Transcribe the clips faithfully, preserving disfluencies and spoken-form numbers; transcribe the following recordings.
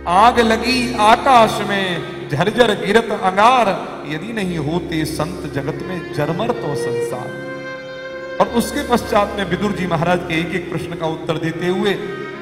आग लगी आकाश में झरझर गिरत अंगार, यदि नहीं होते संत जगत में जरमर तो संसार। और उसके पश्चात में विदुर जी महाराज के एक एक प्रश्न का उत्तर देते हुए,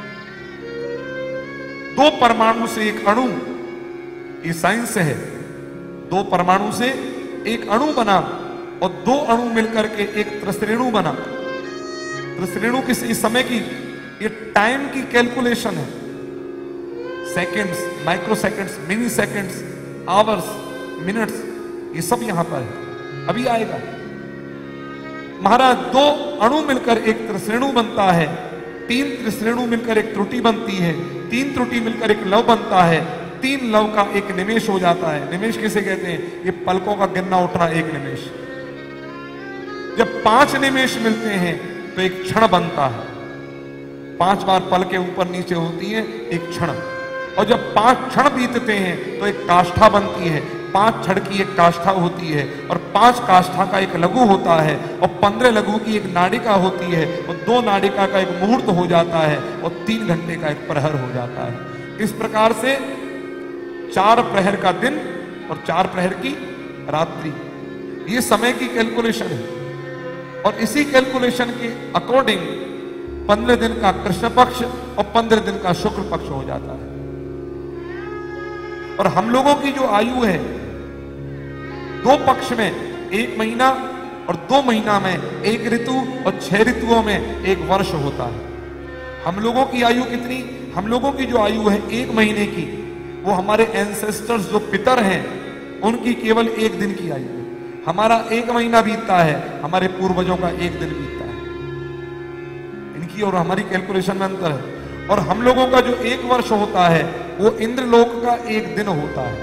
दो परमाणु से एक अणु, ये साइंस है, दो परमाणु से एक अणु बना और दो अणु मिलकर के एक त्रिश्रेणु बना। त्रिश्रेणु किस इस समय की, ये टाइम की कैलकुलेशन है, seconds, microseconds, mini seconds, hours, minutes, ये सब यहां पर है, अभी आएगा। महाराज दो अणु मिलकर एक त्रिश्रेणु बनता है, तीन त्रिश्रेणु मिलकर एक त्रुटि बनती है, तीन त्रुटि मिलकर एक लव बनता है, तीन लव का एक निमेष हो जाता है। निमेष किसे कहते हैं? ये पलकों का गिरना उठना एक निमेष। जब पांच निमेष मिलते हैं तो एक क्षण बनता है। पांच बार पल के ऊपर नीचे होती है एक क्षण, और जब पांच क्षण बीतते हैं तो एक काष्ठा बनती है। पांच क्षण की एक काष्ठा होती है, और पांच काष्ठा का एक लघु होता है, और पंद्रह लघु की एक नाड़िका होती है, और दो नाड़िका का एक मुहूर्त हो जाता है, और तीन घंटे का एक प्रहर हो जाता है। इस प्रकार से चार प्रहर का दिन और चार प्रहर की रात्रि, ये समय की कैलकुलेशन है। और इसी कैलकुलेशन के अकॉर्डिंग पंद्रह दिन का कृष्ण पक्ष और पंद्रह दिन का शुक्ल पक्ष हो जाता है। और हम लोगों की जो आयु है, दो पक्ष में एक महीना और दो महीना में एक ऋतु और छह ऋतुओं में एक वर्ष होता है। हम लोगों की आयु कितनी? हम लोगों की जो आयु है एक महीने की, वो हमारे एंसेस्टर्स जो पितर हैं उनकी केवल एक दिन की आयु है। हमारा एक महीना बीतता है, हमारे पूर्वजों का एक दिन बीतता है। इनकी और हमारी कैलकुलेशन में अंतर है। और हम लोगों का जो एक वर्ष होता है वो इंद्रलोक का एक दिन होता है।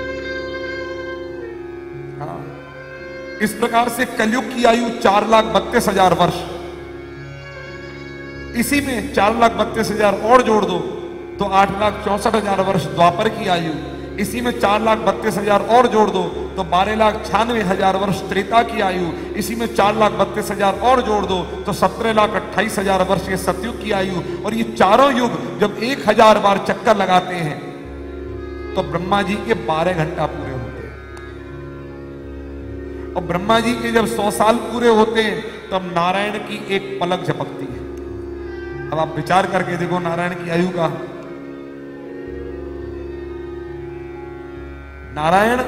हाँ, इस प्रकार से कलयुग की आयु चार लाख बत्तीस हजार वर्ष। इसी में चार लाख बत्तीस हजार और जोड़ दो तो आठ लाख चौसठ हजार वर्ष द्वापर की आयु। इसी में चार लाख बत्तीस हजार और जोड़ दो तो बारह लाख छियानवे हजार वर्ष त्रेता की आयु। इसी में चार लाख बत्तीस हजार और जोड़ दो तो सत्रह लाख अट्ठाईस हजार वर्ष ये सतयुग की आयु। और ये चारों युग जब एक हजार बार चक्कर लगाते हैं तो ब्रह्मा जी के बारह घंटा पूरे होते हैं। और ब्रह्मा जी के जब सौ साल पूरे होते हैं तब नारायण की एक पलक झपकती है। अब आप विचार करके देखो नारायण की आयु का। नारायण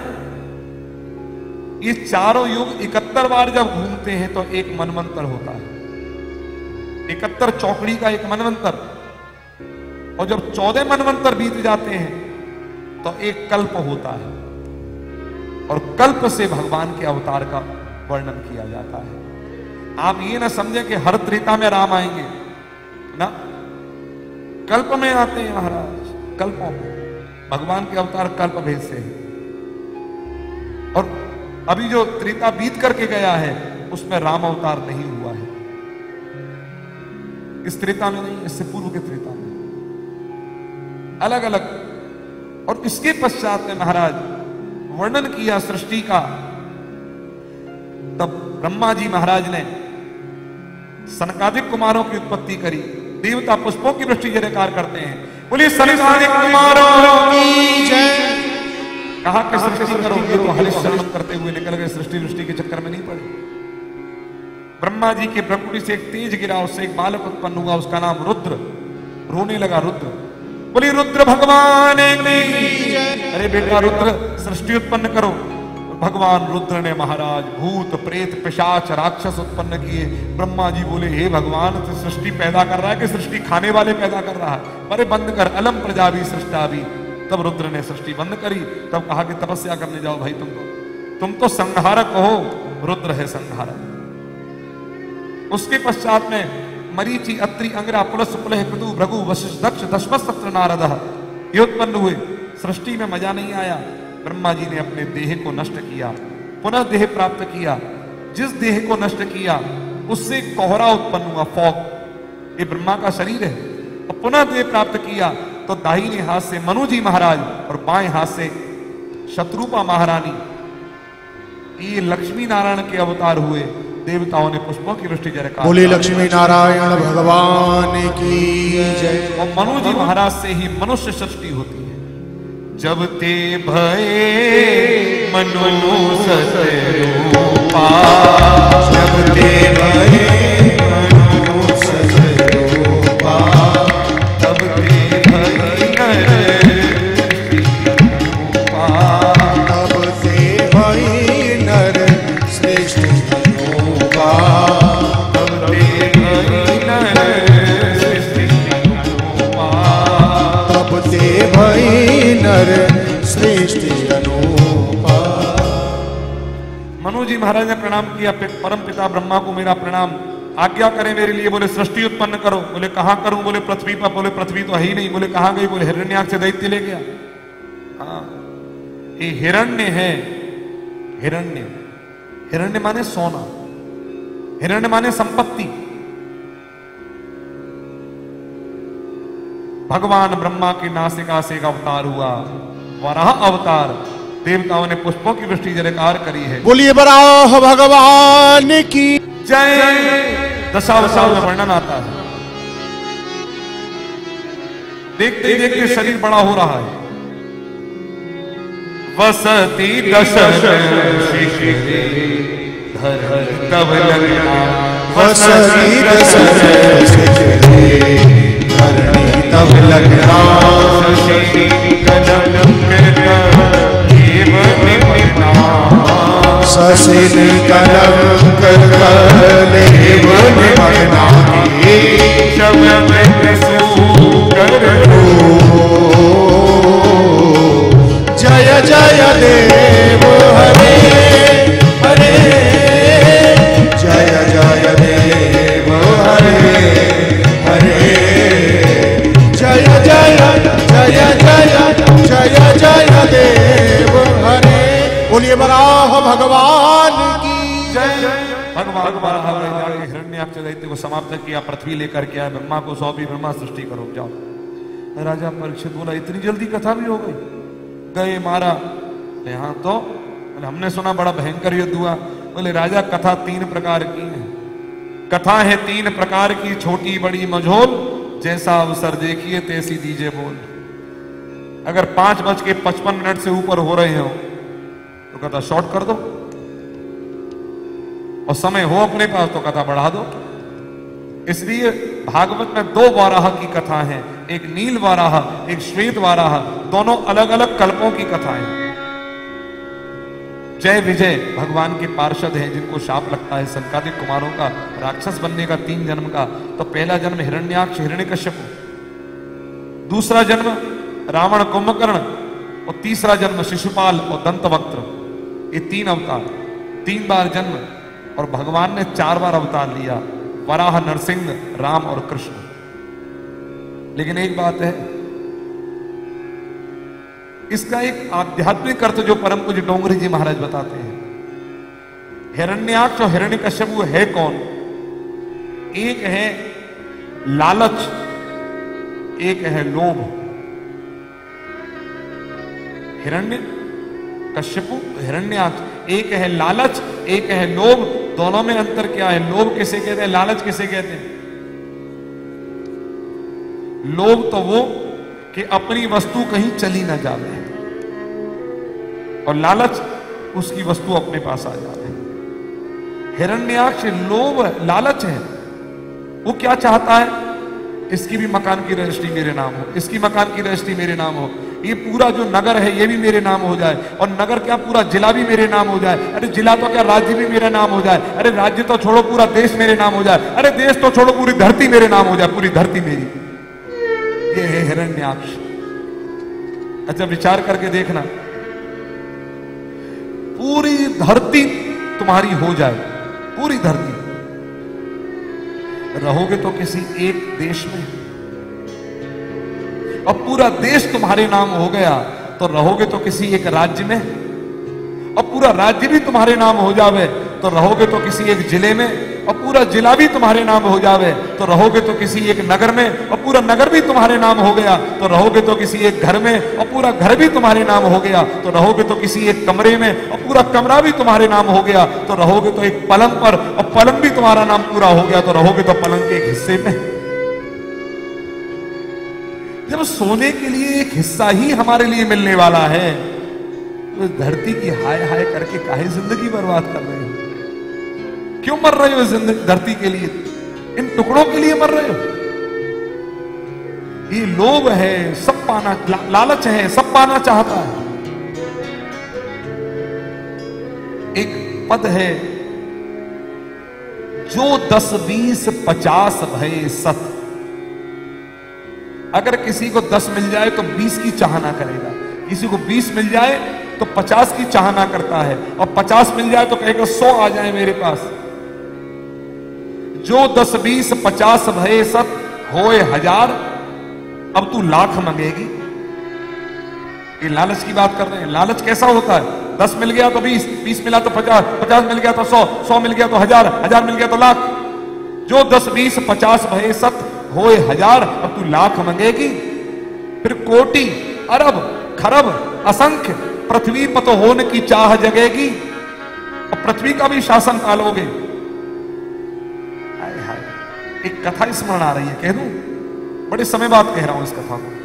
ये चारों युग इकहत्तर बार जब घूमते हैं तो एक मनवंतर होता है। इकहत्तर चौकड़ी का एक मनवंतर। और जब चौदह मनवंतर बीत जाते हैं तो एक कल्प होता है। और कल्प से भगवान के अवतार का वर्णन किया जाता है। आप ये ना समझे कि हर त्रेता में राम आएंगे ना, कल्प में आते हैं महाराज। कल्पों में भगवान के अवतार कल्प भेद से है। और अभी जो त्रेता बीत करके गया है उसमें राम अवतार नहीं हुआ है। इस त्रेता में नहीं, इससे पूर्व के त्रेता में अलग अलग। और इसके पश्चात में महाराज वर्णन किया सृष्टि का। तब ब्रह्मा जी महाराज ने सनकादिक कुमारों की उत्पत्ति करी। देवता पुष्पों की वृष्टि जयकार करते हैं। बोलिए सनकादिक कुमारों की जय। कहा कि सृष्टि करोगे तो हरिश्चरण करते हुए निकल गए। सृष्टि वृष्टि के चक्कर में नहीं पड़े। ब्रह्मा जी के ब्रह्मकुटी से एक तेज गिरा, उससे एक बालक उत्पन्न हुआ, उसका नाम रुद्र। रोने लगा रुद्र। बोली रुद्र भगवान की। अरे बेटा रुद्र सृष्टि उत्पन्न करो। भगवान रुद्र ने महाराज भूत प्रेत पिशाच राक्षस उत्पन्न किए। ब्रह्मा जी बोले हे भगवान, तो सृष्टि पैदा कर रहा है कि सृष्टि खाने वाले पैदा कर रहा है? अरे बंद कर, अलम प्रजा भी सृष्टा भी। तब रुद्र ने सृष्टि बंद करी। तब कहा कि तपस्या करने जाओ भाई, तुम तो तुम तो संहारक हो। रुद्र है संहारक। उसके पश्चात में मरीचि अत्रि अंगिरा पुलस पुलह कृतु भृगु वशिष्ठ दक्ष दशमस्तत्र नारद ये उत्पन्न हुए। सृष्टि में मजा नहीं आया। ब्रह्मा जी ने अपने देह को नष्ट किया, पुनः देह प्राप्त किया। जिस देह को नष्ट किया उससे कोहरा उत्पन्न हुआ, फॉग। ये ब्रह्मा का शरीर है। और पुनः देह प्राप्त किया तो दाहिने हाथ से मनु जी महाराज और बाएं हाथ से शत्रुपा महारानी, ये लक्ष्मी नारायण के अवतार हुए। देवताओं ने पुष्पों की वृष्टि जयकार। बोले लक्ष्मी नारायण भगवान की जय। और मनु जी महाराज से ही मनुष्य सृष्टि होती है। जब ते भये मनु सतरूपा, जब ते भये मनु सतरूपा, तब ते भये तब ते भये नर श्रेष्ठ रूपा, तब ते भये नर श्रेष्ठ रूपा, तब ते भये नर श्रेष्ठ रूपा। मनु जी महाराज ने प्रणाम किया, परम पिता ब्रह्मा को मेरा प्रणाम, आज्ञा करें मेरे लिए। बोले सृष्टि उत्पन्न करो। बोले कहां करूं? बोले पृथ्वी पर। बोले पृथ्वी तो है ही नहीं। बोले कहां गई? बोले हिरण्याक्ष से दैत्य ले गया। हाँ, ये हिरण्य है। हिरण्य, हिरण्य माने सोना, हिरण्य माने संपत्ति। भगवान ब्रह्मा की नासिका से एक अवतार हुआ, वराह अवतार। देवताओं ने पुष्पों की वृष्टि जयकार करी है। बोलिए वराह भगवान की जय। दशावतार में वर्णन आता है। देखते देखते शरीर बड़ा हो रहा है। वसती दशरथ शिशिरे धर तब लगना, वसती दशरथ शिशिरे धर तब लगना, शशि कदम कृता एव निपुणा, शशि कलम करलेव निमग्ना, शब्द सुकर जय जय देव हरे हरे, जय जय देव हरे हरे, जय जय जय जय जय जय देव हरे। बोलिए वराह भगवान की जय। भगवान वराह जाके हिरण्याक्ष दैत्य को समाप्त किया, पृथ्वी लेकर के आया, ब्रह्मा को सौंपी, ब्रह्मा सृष्टि करो जाओ। राजा परीक्षित बोला इतनी जल्दी कथा भी हो गई? गए मारा। यहाँ तो बोले हमने सुना बड़ा भयंकर युद्ध हुआ। बोले राजा कथा तीन प्रकार की है। कथा है तीन प्रकार की, छोटी बड़ी मझोल, जैसा अवसर देखिए तैसी दीजिए बोल। अगर पांच बज के पचपन मिनट से ऊपर हो रहे हो तो कथा शॉर्ट कर दो, और समय हो अपने पास तो कथा बढ़ा दो। इसलिए भागवत में दो वाराह की कथा है, एक नील वाराह, एक श्वेत वाराह, दोनों अलग अलग कल्पों की कथाएं। जय विजय भगवान के पार्षद हैं, जिनको शाप लगता है सनकादिक कुमारों का राक्षस बनने का तीन जन्म का। तो पहला जन्म हिरण्याक्ष हिरण्यकश्यप, दूसरा जन्म रावण कुंभकर्ण, और तीसरा जन्म शिशुपाल और दंतवक्त्र। ये तीन अवतार, तीन बार जन्म, और भगवान ने चार बार अवतार लिया, वराह, नरसिंह, राम और कृष्ण। लेकिन एक बात है, इसका एक आध्यात्मिक अर्थ जो परम पूज्य डोंगरी जी महाराज बताते हैं। हिरण्याक्ष और हिरण्यकश्यप है कौन? एक है लालच, एक है लोभ। हिरण्य कश्यपु, हिरण्याक्ष, एक है लालच, एक है लोभ। दोनों में अंतर क्या है? लोभ किसे कहते हैं, लालच किसे कहते हैं? लोभ तो वो कि अपनी वस्तु कहीं चली ना जावे, और लालच उसकी वस्तु अपने पास आ जावे। हिरण्याक्ष लोभ लालच है। वो क्या चाहता है? इसकी भी मकान की रजिस्ट्री मेरे नाम हो, इसकी मकान की रजिस्ट्री मेरे नाम हो, ये पूरा जो नगर है ये भी मेरे नाम हो जाए, और नगर क्या पूरा जिला भी मेरे नाम हो जाए, अरे जिला तो क्या राज्य भी मेरे नाम हो जाए, अरे राज्य तो छोड़ो पूरा देश मेरे नाम हो जाए, अरे देश तो छोड़ो पूरी धरती मेरे नाम हो जाए, पूरी धरती मेरी। ये है हिरण्याक्ष। अच्छा विचार करके देखना, पूरी धरती तुम्हारी हो जाए, पूरी धरती, रहोगे तो किसी एक देश में, और पूरा देश तुम्हारे नाम हो गया तो रहोगे तो किसी एक राज्य में, और पूरा राज्य भी तुम्हारे नाम हो जावे तो रहोगे तो किसी एक जिले में, और पूरा जिला भी तुम्हारे नाम हो जावे तो रहोगे तो किसी एक नगर में, और पूरा नगर भी तुम्हारे नाम हो गया तो रहोगे तो किसी एक घर में, और पूरा घर भी तुम्हारे नाम हो गया तो रहोगे तो किसी एक कमरे में, और पूरा कमरा भी तुम्हारे नाम हो गया तो रहोगे तो एक पलंग पर, और पलंग भी तुम्हारा नाम पूरा हो गया तो रहोगे तो पलंग के एक हिस्से में। जब सोने के लिए एक हिस्सा ही हमारे लिए मिलने वाला है, तो धरती की हाय हाय करके काहे जिंदगी बर्बाद कर रहे हो? क्यों मर रहे हो जिंदगी धरती के लिए? इन टुकड़ों के लिए मर रहे हो? ये लोभ है, सब पाना, ला, लालच है, सब पाना चाहता है। एक पद है, जो दस बीस पचास भय सत। अगर किसी को दस मिल जाए तो बीस की चाहना करेगा, किसी को बीस मिल जाए तो पचास की चाहना करता है, और पचास मिल जाए तो कहेगा सौ आ जाए मेरे पास। जो दस बीस पचास भय सत होए हजार, अब तू लाख मांगेगी। ये लालच की बात कर रहे हैं। लालच कैसा होता है? दस मिल गया तो बीस, बीस मिला तो पचास, पचास मिल गया तो सौ, सौ मिल गया तो हजार, हजार मिल गया तो लाख। जो दस बीस पचास भय सत होए हजार, अब तू लाख मांगेगी। फिर कोटि अरब खरब असंख्य पृथ्वी पत होने की चाह जगेगी, और पृथ्वी का भी शासन पालोगे। हाय हाय, एक कथा स्मरण आ रही है, कह दूं? बड़े समय बाद कह रहा हूं इस कथा को।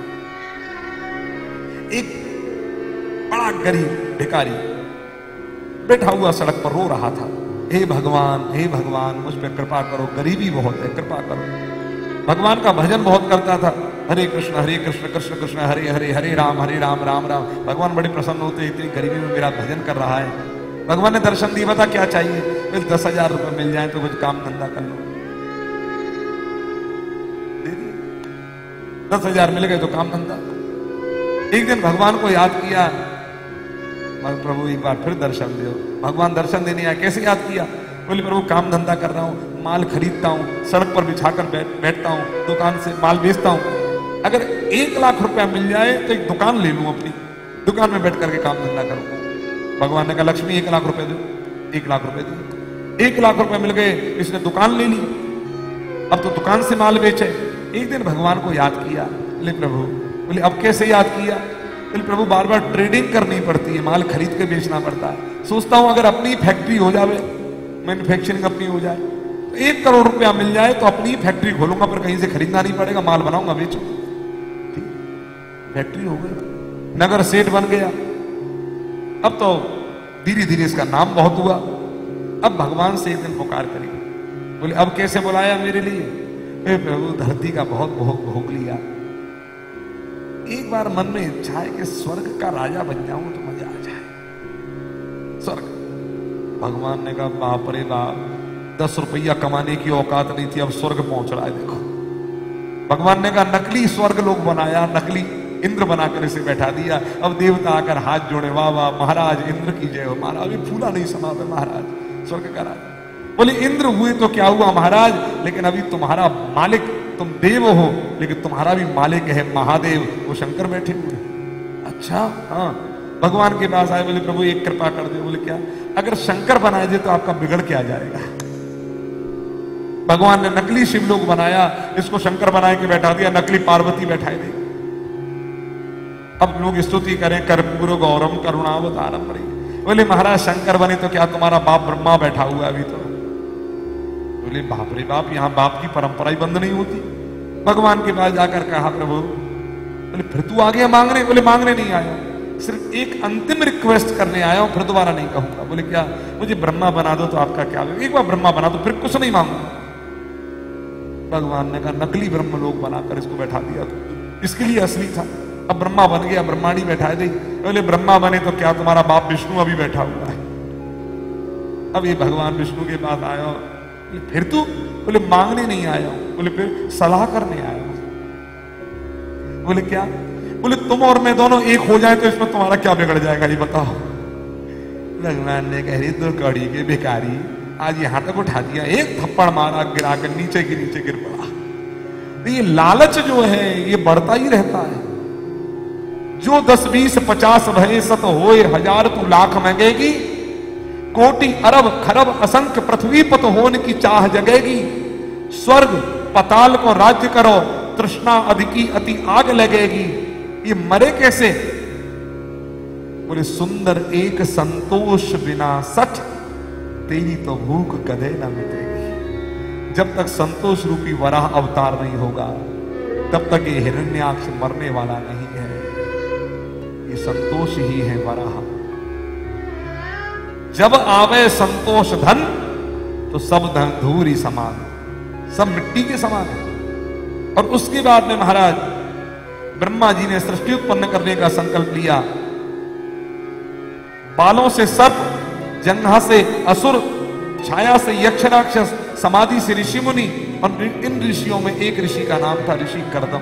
एक बड़ा गरीब भिखारी बैठा हुआ सड़क पर रो रहा था। हे भगवान, हे भगवान, मुझ पर कृपा करो, गरीबी बहुत है, कृपा करो। भगवान का भजन बहुत करता था, हरे कृष्ण हरे कृष्ण कृष्ण कृष्ण हरे हरे, हरे राम हरे राम राम राम। भगवान बड़े प्रसन्न होते, इतनी गरीबी में मेरा भजन कर रहा है। भगवान ने दर्शन दिया, बता क्या चाहिए? फिर दस हजार रुपये मिल जाए तो कुछ काम धंधा कर लो। दे दिए, दस हजार मिल गए तो काम धंधा। एक दिन भगवान को याद किया, प्रभु एक बार फिर दर्शन दो। भगवान दर्शन देने आए। कैसे याद किया? बोले प्रभु काम धंधा कर रहा हूँ, माल खरीदता हूँ, सड़क पर बिछाकर बैठ बैठता हूँ, दुकान से माल बेचता हूँ। अगर एक लाख रुपया मिल जाए तो एक दुकान ले लूं, अपनी दुकान में बैठ करके काम धंधा करूँ। भगवान ने कहा लक्ष्मी एक लाख रुपए दो। एक लाख रुपए दिए, एक लाख रुपए मिल गए, इसने दुकान ले ली। अब तो दुकान से माल बेचे। एक दिन भगवान को याद किया, बोले प्रभु, बोले अब कैसे याद किया? बोले प्रभु बार बार ट्रेडिंग करनी पड़ती है, माल खरीद के बेचना पड़ता है। सोचता हूं अगर अपनी फैक्ट्री हो जाए, मैन्युफैक्चरिंग अपनी हो जाए, तो एक करोड़ रुपया मिल जाए तो अपनी फैक्ट्री खोलूंगा, पर कहीं से खरीदना नहीं पड़ेगा, माल बनाऊंगा बेचूंगा। फैक्ट्री हो गई, नगर सेठ बन गया। अब तो धीरे धीरे इसका नाम बहुत हुआ। अब भगवान से एक दिन पुकार करी, बोले अब कैसे बुलाया मेरे लिए? प्रभु धरती का बहुत भोग भोग लिया, एक बार मन में इच्छा है कि स्वर्ग का राजा बन जाऊं तो मजा आ जाए। स्वर्ग। भगवान ने कहा बाप रे बाप, दस रुपया कमाने की औकात नहीं थी, अब स्वर्ग पहुंच रहा है देखो। भगवान ने कहा नकली स्वर्ग लोग बनाया, नकली इंद्र बनाकर इसे बैठा दिया। अब देवता आकर हाथ जोड़े, वाह वाह महाराज इंद्र की जय हो। महाराज अभी फूला नहीं समा पे महाराज, स्वर्ग का राजा। बोले इंद्र हुए तो क्या हुआ महाराज, लेकिन अभी तुम्हारा मालिक, तुम देव हो लेकिन तुम्हारा भी मालिक है महादेव, वो शंकर बैठे हुए। अच्छा हाँ। भगवान के पास आए, बोले प्रभु एक कृपा कर दे। बोले क्या? अगर शंकर बनाए दे तो आपका बिगड़ क्या जाएगा? भगवान ने नकली शिवलोक बनाया, इसको शंकर बनाए के बैठा दिया, नकली पार्वती बैठाए दी। अब लोग स्तुति करें कर्पूर गौरम करुणावतारम। बोले महाराज शंकर बने तो क्या तुम्हारा बाप ब्रह्मा बैठा हुआ है अभी तो? बोले बाप रे बाप, यहां बाप की परंपरा ही बंद नहीं होती। भगवान के पास जाकर कहा प्रभु, बोले फिर तू आ गया मांगने? बोले मांगने नहीं आया, सिर्फ एक अंतिम रिक्वेस्ट करने आया हूं, फिर दोबारा नहीं कहूंगा। बोले क्या? मुझे ब्रह्मा बना दो तो आपका क्या? एक बार ब्रह्मा बना दो, फिर कुछ नहीं मांगूंगा। भगवान ने कहा नकली ब्रह्म लोग बनाकर इसको बैठा दिया, तो इसके लिए असली था। अब ब्रह्मा बन गया, ब्रह्मांडी बैठा दी। बोले ब्रह्मा बने तो क्या तुम्हारा बाप विष्णु अभी बैठा हुआ है। अब ये भगवान विष्णु के पास आया, बोले फिर तू? बोले मांगने नहीं आया हूं। बोले फिर सलाह करने आया हूं। बोले क्या? बोले तुम और मैं दोनों एक हो जाए तो इसमें तुम्हारा क्या बिगड़ जाएगा ये बताओ। भगवान ने कह रही दो कौड़ी के भिखारी, आज यहां तक उठा दिया, एक थप्पड़ मारा, गिरा कर नीचे के नीचे गिर पड़ा। तो ये लालच जो है ये बढ़ता ही रहता है। जो दस बीस पचास भय सत होए हजार, तू लाख मांगेगी। कोटि अरब खरब असंख्य पृथ्वी पत होने की चाह जगेगी। स्वर्ग पताल को राज्य करो, तृष्णा अधिकी अति आग लगेगी। ये मरे कैसे? बोले सुंदर एक संतोष बिना सठ, तेरी तो भूख कदे न मिटेगी। जब तक संतोष रूपी वराह अवतार नहीं होगा, तब तक ये हिरण्याक्ष मरने वाला नहीं है। ये संतोष ही है वराह। जब आवे संतोष धन तो सब धन धूरी समान, सब मिट्टी के समान है। और उसके बाद में महाराज ब्रह्मा जी ने सृष्टि उत्पन्न करने का संकल्प लिया। बालों से सर्प, जंघा से असुर, छाया से यक्ष राक्षस, समाधि से ऋषि मुनि, और इन ऋषियों में एक ऋषि का नाम था ऋषि करदम।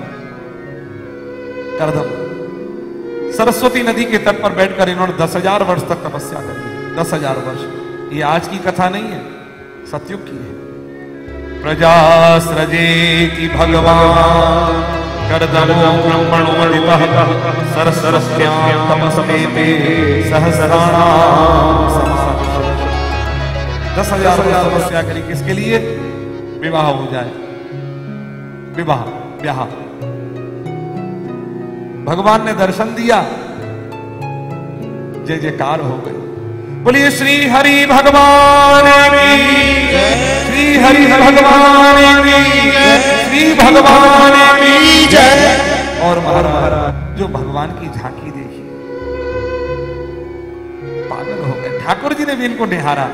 करदम सरस्वती नदी के तट पर बैठकर इन्होंने दस हजार वर्ष तक तपस्या कर ली। दस हजार वर्ष। ये आज की कथा नहीं है, सतयुग की है। प्रजा सृजेति भगवान करदमो ब्रह्मणोदितः सरस्वत्यां तपस्मेते सहस्राणां संवत्सरः। दस हजार वर्ष तपस्या करी, किसके लिए? विवाह हो जाए, विवाह ब्याह। भगवान ने दर्शन दिया, जय जयकार हो गई। बोलिए श्री हरि भगवान की जय, श्री हरि भगवान की जय, श्री भगवान की जय। और महाराज जो भगवान की झांकी देखी, पागल हो गए। ठाकुर जी ने भी इनको निहारा,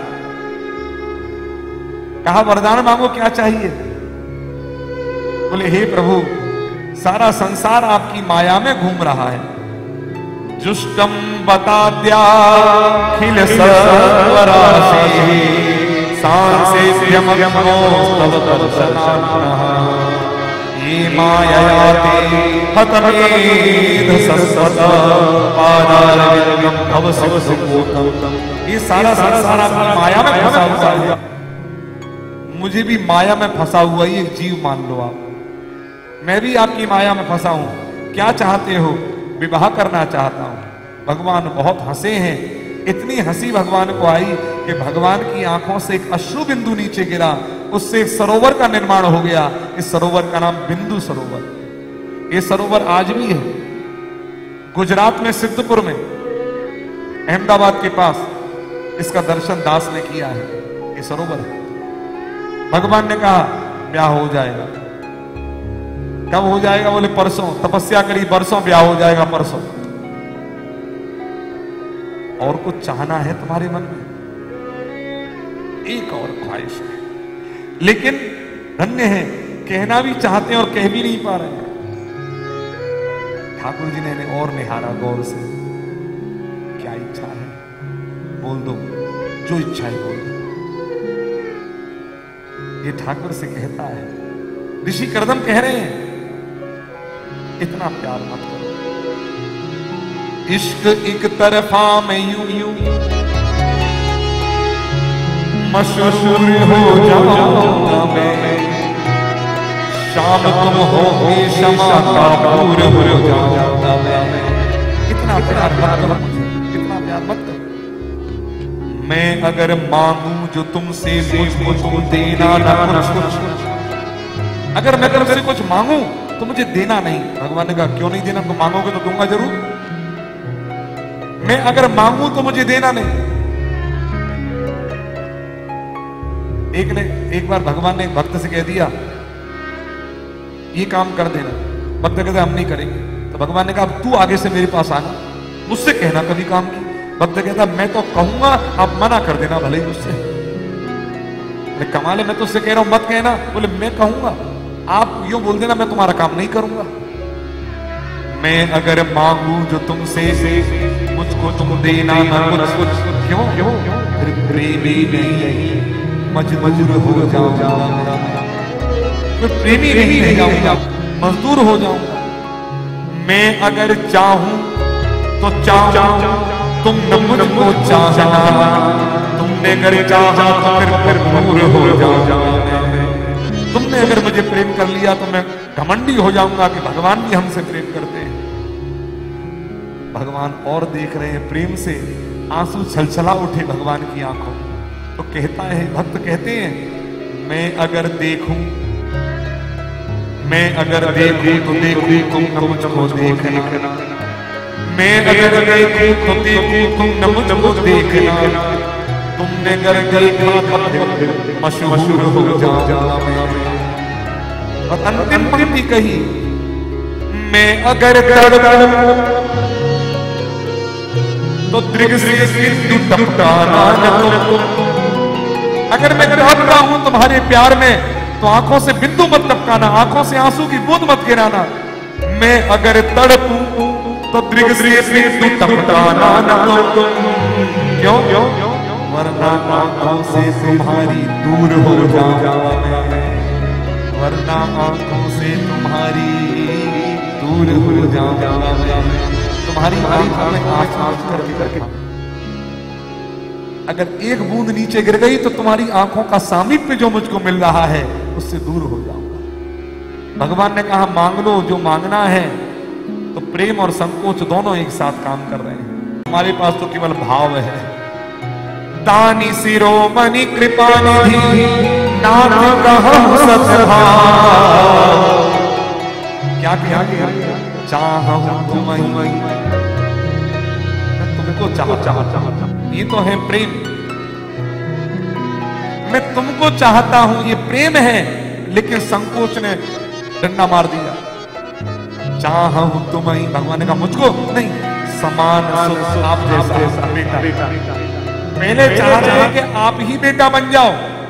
कहा वरदान मांगो, क्या चाहिए? बोले हे प्रभु, सारा संसार आपकी माया में घूम रहा है। जुष्टम बताद्याखिल सर्वराशि सांसेभ्यमग्नो तव दर्शनाः। ये माययाते हतमेध सस्वतः पादारविन्दं भव शिवसुपूतं। ये सारा संसार आपकी माया में फंसा हुआ है। मुझे भी माया में फंसा हुआ ये जीव मान लो आप, मैं भी आपकी माया में फंसा हूं। क्या चाहते हो? विवाह करना चाहता हूं। भगवान बहुत हंसे हैं। इतनी हंसी भगवान को आई कि भगवान की आंखों से एक अश्रु बिंदु नीचे गिरा, उससे एक सरोवर का निर्माण हो गया। इस सरोवर का नाम बिंदु सरोवर। ये सरोवर आज भी है गुजरात में, सिद्धपुर में, अहमदाबाद के पास। इसका दर्शन दास ने किया है। ये सरोवर है। भगवान ने कहा ब्याह हो जाएगा। कब हो जाएगा? बोले परसों। तपस्या करी, परसों ब्याह हो जाएगा, परसों। और कुछ चाहना है तुम्हारे मन में? एक और ख्वाहिश है, लेकिन धन्य है, कहना भी चाहते हैं और कह भी नहीं पा रहे हैं। ठाकुर जी ने इन्हें और निहारा गौर से। क्या इच्छा है? बोल दो, जो इच्छा है बोल दो। ये ठाकुर से कहता है। ऋषि करदम कह रहे हैं इतना प्यार मत करो। इश्क एक तरफा में यूं यूं मशहूर हो जाऊंगा मैं। शाम तुम हो क्षमा का पूर हो जाऊंगा मैं। इतना प्यार मत करो मुझे, इतना प्यार मत करो। मैं अगर मांगू जो तुमसे मुझको तुम देना ना कुछ। अगर मैं तुमसे कुछ मांगू तो मुझे देना नहीं। भगवान ने कहा क्यों नहीं देना? तो मांगोगे तो दूंगा जरूर। मैं अगर मांगू तो मुझे देना नहीं। एक ने एक बार भगवान ने एक भक्त से कह दिया ये काम कर देना। भक्त कहते हम नहीं करेंगे। तो भगवान ने कहा अब तू आगे से मेरे पास आना, मुझसे कहना कभी काम की। भक्त कहता मैं तो कहूंगा, आप मना कर देना भले ही मुझसे। मैं कमाल है, मैं तो उससे कह रहा हूं मत कहना। बोले मैं कहूंगा, आप यूं बोल देना, मैं तुम्हारा काम नहीं करूंगा। मैं अगर मांगू जो तुमसे मुझको तुम देना ना कुछ कुछ। क्यों क्यों फिर प्रेमी नहीं मजबूर हो जाऊंगा। फिर प्रेमी नहीं रह जाऊंगा, मजदूर हो जाऊंगा। मैं अगर चाहूं तो चाहूं तुम न मुझको चाहना। तुमने अगर चाहा तो फिर फिर दूर हो जाऊंगा। तुमने अगर मुझे प्रेम कर लिया तो मैं घमंडी हो जाऊंगा कि भगवान भी हमसे प्रेम करते हैं। भगवान और देख रहे हैं प्रेम से, आंसू छलछला उठे भगवान की आंखों। तो कहता है भक्त कहते हैं मैं अगर देखूं मैं अगर देखूं तो देखूं तुम न मुझको देखना। मैं अगर देखूं तो देखूं तुम न मुझको देखना। तुमने अगर देखा तो मशहूर हो जाऊंगा। और अंतिम पंक्ति कही मैं अगर तड़प तो दृग से बिंदु टपकाना न तो। अगर मैं तड़पता हूं तुम्हारे प्यार में तो आंखों से बिंदु मत टपकाना, आंखों से आंसू की बूंद मत गिराना। मैं अगर तड़पूं तो दृग से बिंदु टपकाना न तो। क्यों क्यों वरना आंखों से तुम्हारी दूर हो जाऊंगा मैं, वरना आंखों से तुम्हारी दूर हो जाऊंगा मैं। तुम्हारी आंखों में आंसू करके करके अगर एक बूंद नीचे गिर गई तो तुम्हारी आंखों का सामीप्य जो मुझको मिल रहा है उससे दूर हो जाऊंगा। भगवान ने कहा मांग लो जो मांगना है। तो प्रेम और संकोच दोनों एक साथ काम कर रहे हैं। हमारे पास तो केवल भाव है। दानी शिरोमणि कृपा निधि नाथ कहूं सद्भाव। क्या क्या चाहूं तुम्हें, तुमको चाह चाह चाह ये तो है प्रेम। मैं तुमको चाहता हूं ये प्रेम है, लेकिन संकोच ने डंडा मार दिया। चाहूं तुम्हें, भगवान ने कहा मुझको नहीं, समान आप जैसा बेटा। पहले चाह रहे कि आप ही बेटा बन जाओ,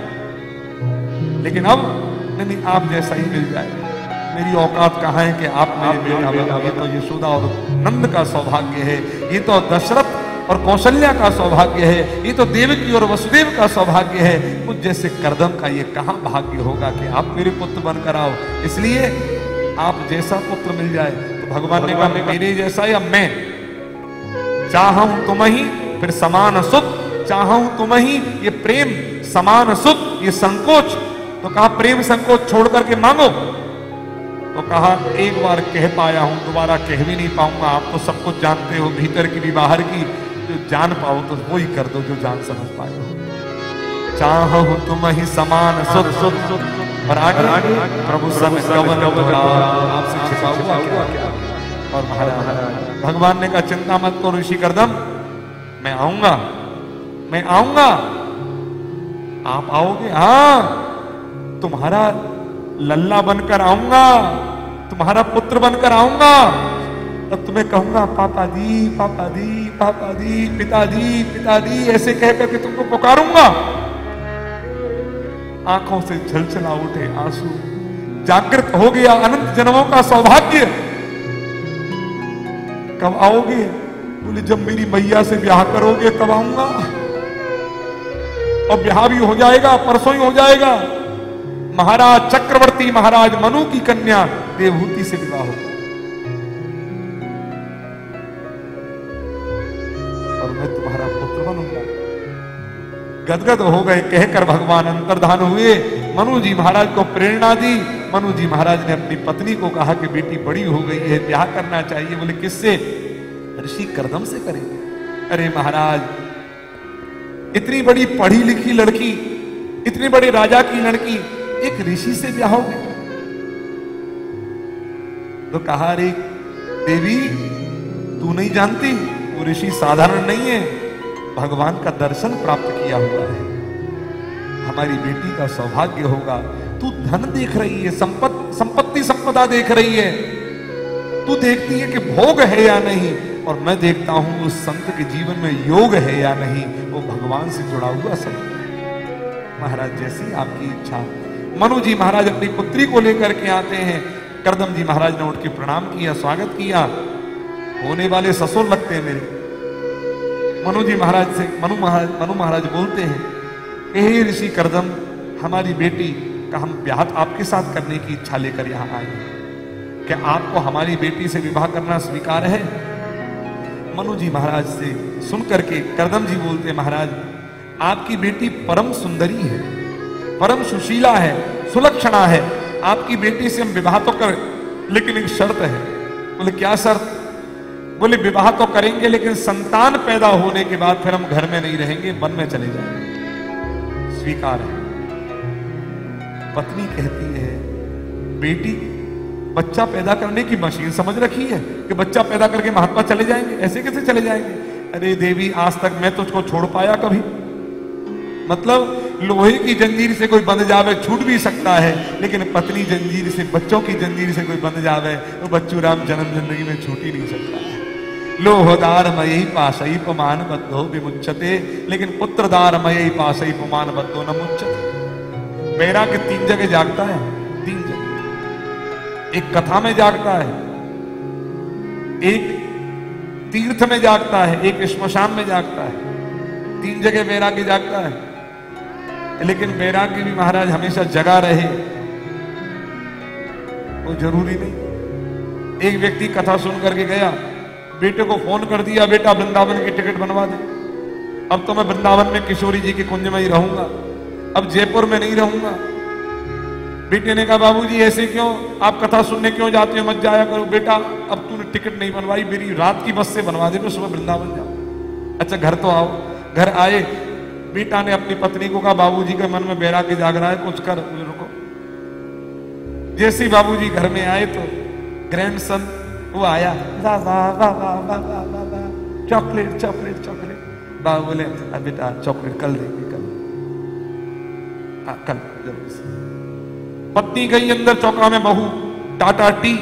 लेकिन अब नहीं, नहीं आप जैसा ही मिल जाए। मेरी औकात कहाँ है कि आप मेरे बेटा बनो। ये तो यशोदा और नंद का सौभाग्य है, ये तो दशरथ और कौशल्या का सौभाग्य है, ये तो देवकी और वसुदेव का सौभाग्य है। मुझ जैसे कर्दम का ये कहां भाग्य होगा कि आप मेरे पुत्र बनकर आओ। इसलिए आप जैसा पुत्र मिल जाए। तो भगवान ने कहा मेरे जैसा या मैं चाहूं तुम ही, फिर समान सुख चाहूं तुम ही, ये प्रेम समान सुख, ये संकोच। तो कहा प्रेम संकोच छोड़ करके मांगो। तो कहा एक बार कह पाया हूं, दोबारा कह भी नहीं पाऊंगा। आप तो सब कुछ जानते हो, भीतर की भी बाहर की। जो जान पाओ तो वो ही कर दो जो जान समझ पाए हो। चाहूं तुम ही समान सुख सुख सुख। और आगे प्रभु सब आपसे छिपा हुआ क्या क्या। और महाराज भगवान ने कहा चिंता मत करो ऋषि कर्दम, मैं आऊंगा, मैं आऊंगा। आप आओगे? हाँ, तुम्हारा लल्ला बनकर आऊंगा, तुम्हारा पुत्र बनकर आऊंगा। तब तुम्हें कहूंगा पापा दी पापा दी पापा दी, पिताजी पिताजी, ऐसे कह करके तुमको पुकारूंगा। आंखों से झलझला उठे आंसू, जागृत हो गया अनंत जन्मों का सौभाग्य। कब आओगे? बोले जब मेरी मैया से ब्याह करोगे तब आऊंगा। और ब्याह भी हो जाएगा, परसों ही हो जाएगा। महाराज चक्रवर्ती महाराज मनु की कन्या देवहूति से विवाह हो, और मैं तुम्हारा पुत्र बनूंगा। गदगद हो गए कहकर भगवान अंतर्धान हुए। मनु जी महाराज को प्रेरणा दी। मनु जी महाराज ने अपनी पत्नी को कहा कि बेटी बड़ी हो गई है, ब्याह करना चाहिए। बोले किससे? ऋषि कर्दम से करेंगे। अरे महाराज, इतनी बड़ी पढ़ी लिखी लड़की, इतने बड़े राजा की लड़की एक ऋषि से ब्याह होगी? तो कहा अरे देवी तू नहीं जानती, वो ऋषि साधारण नहीं है, भगवान का दर्शन प्राप्त किया हुआ है। हमारी बेटी का सौभाग्य होगा। तू धन देख रही है, संपत्ति संपत्ति संपदा देख रही है, तू देखती है कि भोग है या नहीं, और मैं देखता हूं उस संत के जीवन में योग है या नहीं, वो भगवान से जुड़ा हुआ संत। महाराज जैसी आपकी इच्छा। मनु जी महाराज अपनी पुत्री को लेकर के आते हैं। कर्दम जी महाराज ने उठ के प्रणाम किया, स्वागत किया। होने वाले ससुर लगते हैं मेरे। मनु जी महाराज से मनु महाराज मनु महाराज बोलते हैं, हे ऋषि कर्दम, हमारी बेटी का हम ब्याह आपके साथ करने की इच्छा लेकर यहाँ आए हैं। क्या आपको हमारी बेटी से विवाह करना स्वीकार है? मनु जी महाराज से सुन करके कर्दम जी बोलते हैं, महाराज आपकी बेटी परम सुंदरी है, परम सुशीला है, सुलक्षणा है। आपकी बेटी से हम विवाह तो कर, लेकिन एक शर्त है। बोले क्या शर्त? बोले विवाह तो करेंगे, लेकिन संतान पैदा होने के बाद फिर हम घर में नहीं रहेंगे, वन में चले जाएंगे। स्वीकार है। पत्नी कहती है, बेटी बच्चा पैदा करने की मशीन समझ रखी है कि बच्चा पैदा करके महात्मा चले जाएंगे? ऐसे कैसे चले जाएंगे? अरे देवी, आज तक मैं तुझको छोड़ पाया कभी? मतलब लोहे की जंजीर से कोई बंध जावे छूट भी सकता है, लेकिन पत्नी जंजीर से, बच्चों की जंजीर से कोई बंध जावे तो बच्चू राम जन्म जिंदगी में छूट ही नहीं सकता है। लोहदार मयि पाशई पमान बद्धो विमुच्यते, लेकिन पुत्रदार मयि पाशई पमान बद्धो न मुच्यते। बैराग के तीन जगह जागता है, तीन जगह, एक कथा में जागता है, एक तीर्थ में जागता है, एक श्मशान में जागता है। तीन जगह बैरागी जागता है, लेकिन बैरागी भी महाराज हमेशा जगा रहे वो जरूरी नहीं। एक व्यक्ति कथा सुन करके गया, बेटे को फोन कर दिया, बेटा वृंदावन की टिकट बनवा दे, अब तो मैं वृंदावन में किशोरी जी के कुंज में ही रहूंगा, अब जयपुर में नहीं रहूंगा। बेटे ने कहा बाबूजी ऐसे क्यों, आप कथा सुनने क्यों जाते हो, मत जाया करो। बेटा अब तूने टिकट नहीं बनवाई, मेरी रात की बस से बनवा दे, मैं सुबह वृंदावन जाऊं। अच्छा घर तो आओ। घर आए, बेटा ने अपनी पत्नी को कहा बाबूजी के मन में बैरागी जाग रहा है, कुछ कर, रुको। जैसे ही बाबूजी घर में आए तो ग्रैंडसन वो आया, वा वा वा वा वा वा वा वा, चॉकलेट चॉकलेट चॉकलेट। बाबू बोले बेटा चॉकलेट कल देंगे, कल, हाँ कल जरूर से। पत्नी गई अंदर चौका में, बहू टाटा टी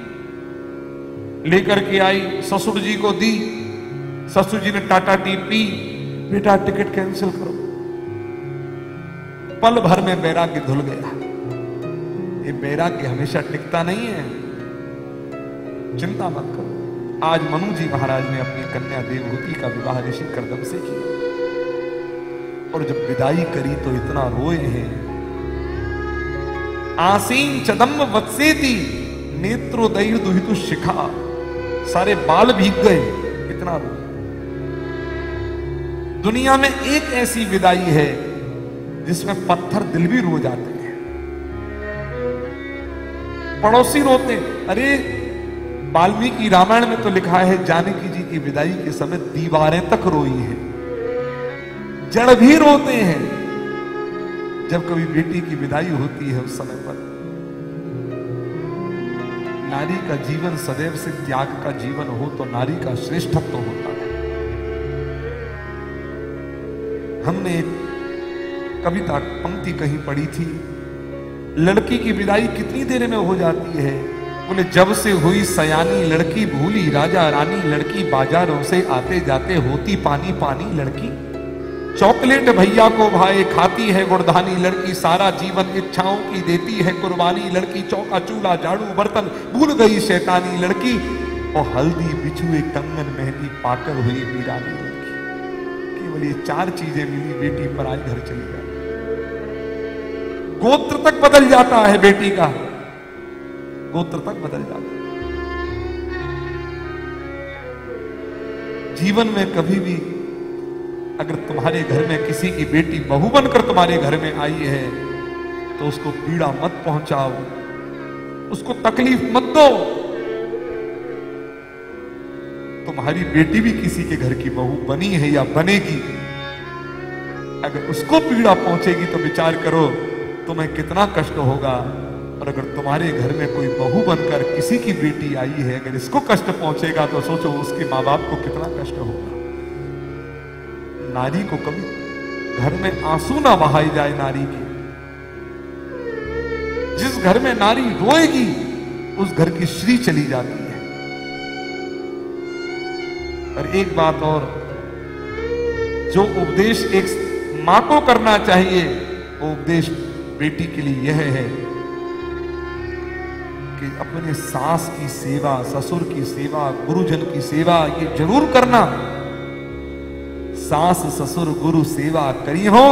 लेकर के आई, ससुर जी को दी, ससुर जी ने टाटा टी पी, बेटा टिकट कैंसिल करो। पल भर में बैराग्य धुल गया। ये बैराग्य हमेशा टिकता नहीं है, चिंता मत करो। आज मनु जी महाराज ने अपनी कन्या देवहूति का विवाह ऋषि कर्दम से किया, और जब विदाई करी तो इतना रोए हैं। आसीन चदम्ब वत्सेति नेत्रोदय दुहितु शिखा, सारे बाल भीग गए, इतना रोए। दुनिया में एक ऐसी विदाई है जिसमें पत्थर दिल भी रो जाते हैं, पड़ोसी रोते। अरे वाल्मीकि रामायण में तो लिखा है जानकी जी की विदाई के समय दीवारें तक रोई है, जड़ भी रोते हैं। जब कभी बेटी की विदाई होती है उस समय पर नारी का जीवन सदैव से त्याग का जीवन हो तो नारी का श्रेष्ठत्व होता है। हमने एक कविता पंक्ति कहीं पढ़ी थी, लड़की की विदाई कितनी देर में हो जाती है? बोले जब से हुई सयानी लड़की भूली राजा रानी, लड़की बाजारों से आते जाते होती पानी पानी लड़की। चॉकलेट भैया को भाए खाती है गुड़धानी लड़की, सारा जीवन इच्छाओं की देती है कुर्बानी लड़की। चौका चूल्हा झाड़ू बर्तन भूल गई शैतानी लड़की, और हल्दी बिछुए कंगन मेहंदी पाकर हुई वीरानी लड़की। केवल ये चार चीजें मिली, बेटी पराई घर चली जाती, गोत्र तक बदल जाता है बेटी का, गोत्र तक बदल जाता है। जीवन में कभी भी अगर तुम्हारे घर में किसी की बेटी बहू बनकर तुम्हारे घर में आई है तो उसको पीड़ा मत पहुंचाओ, उसको तकलीफ मत दो। तुम्हारी बेटी भी किसी के घर की बहू बनी है या बनेगी, अगर उसको पीड़ा पहुंचेगी तो विचार करो तुम्हें कितना कष्ट होगा। और अगर तुम्हारे घर में कोई बहू बनकर किसी की बेटी आई है, अगर इसको कष्ट पहुंचेगा तो सोचो उसके माँ बाप को कितना कष्ट होगा। नारी को कभी घर में आंसू ना बहाई जाए नारी के। जिस घर में नारी रोएगी उस घर की श्री चली जाती है। और एक बात और, जो उपदेश एक मां को करना चाहिए वो उपदेश बेटी के लिए यह है कि अपने सास की सेवा, ससुर की सेवा, गुरुजन की सेवा ये जरूर करना। सास ससुर गुरु सेवा करी हो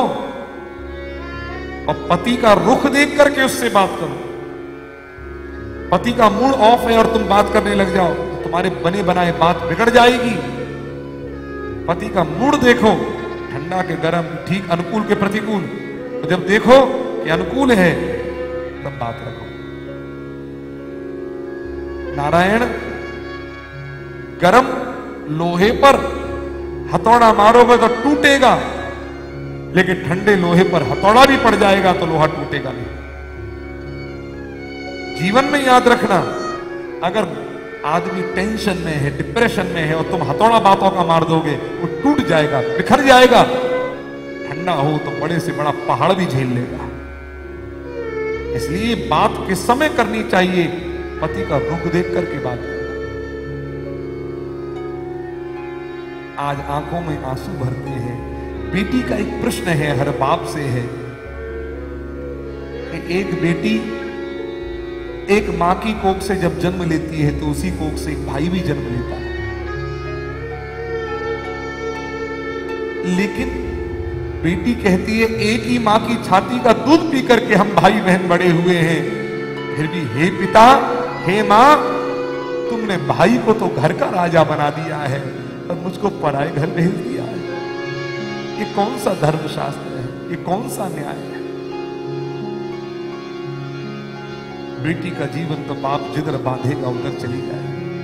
और पति का रुख देख करके उससे बात करो। पति का मूड ऑफ है और तुम बात करने लग जाओ तो तुम्हारे बने बनाए बात बिगड़ जाएगी। पति का मूड देखो, ठंडा के गर्म, ठीक अनुकूल के प्रतिकूल, तो जब देखो कि अनुकूल है तब बात रखो। नारायण गरम लोहे पर हथौड़ा मारोगे तो टूटेगा, लेकिन ठंडे लोहे पर हथौड़ा भी पड़ जाएगा तो लोहा टूटेगा नहीं। जीवन में याद रखना, अगर आदमी टेंशन में है, डिप्रेशन में है और तुम हथौड़ा बातों का मार दोगे वो टूट जाएगा, बिखर जाएगा। ठंडा डंडा हो तो बड़े से बड़ा पहाड़ भी झेल लेगा। इसलिए बात किस समय करनी चाहिए, पति का रुख देख करके बात करना। आज आंखों में आंसू भरते हैं। बेटी का एक प्रश्न है, हर बाप से है कि एक बेटी एक मां की कोख से जब जन्म लेती है तो उसी कोख से एक भाई भी जन्म लेता है। लेकिन बेटी कहती है एक ही मां की छाती का दूध पी करके हम भाई बहन बड़े हुए हैं, फिर भी हे पिता, हे मां, तुमने भाई को तो घर का राजा बना दिया है और मुझको पराए घर भेज दिया है। ये कौन सा धर्मशास्त्र है, ये कौन सा न्याय है? बेटी का जीवन तो बाप जिधर बांधेगा उधर चली जाए।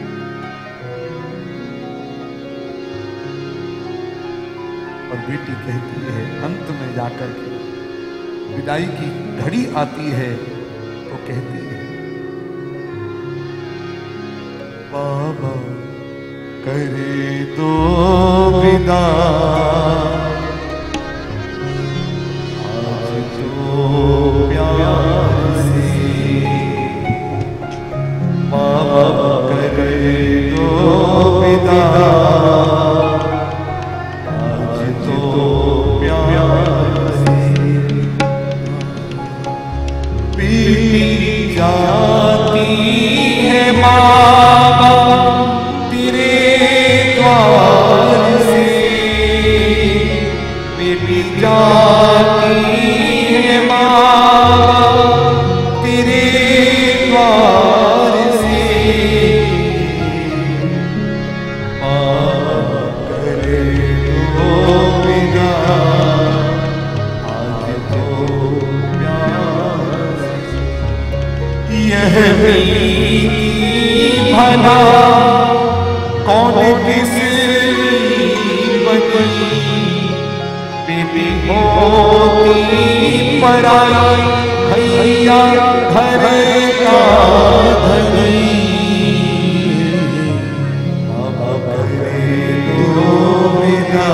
और बेटी कहती है अंत में जाकर के विदाई की घड़ी आती है तो कहती है, बाबा करे दो विदा, आज तो प्यार से, बाबा करे दो विदा, आज तो प्यार से, पीती जाती है माँ तेरे द्वार से, बेटी जाती है माँ तेरे द्वार से, माँ करे तो विदा, आज तो प्यार से, यह भला कौन किस बनी, बेटी होती पराई, भैया घर का धनी, बाबा करे दो विदा,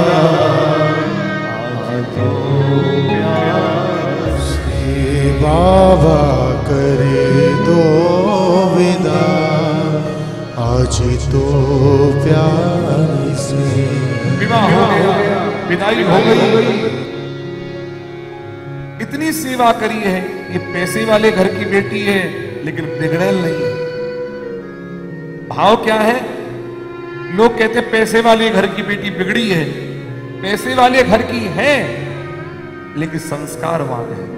आज तो प्यार से, बाबा करे दो विदा, आज तो प्यार से। विवाह हो गया, विदाई हो गई। इतनी सेवा करी है, ये पैसे वाले घर की बेटी है लेकिन बिगड़ैल नहीं है। भाव क्या है? लोग कहते पैसे वाले घर की बेटी बिगड़ी है, पैसे वाले घर की है लेकिन संस्कारवान है।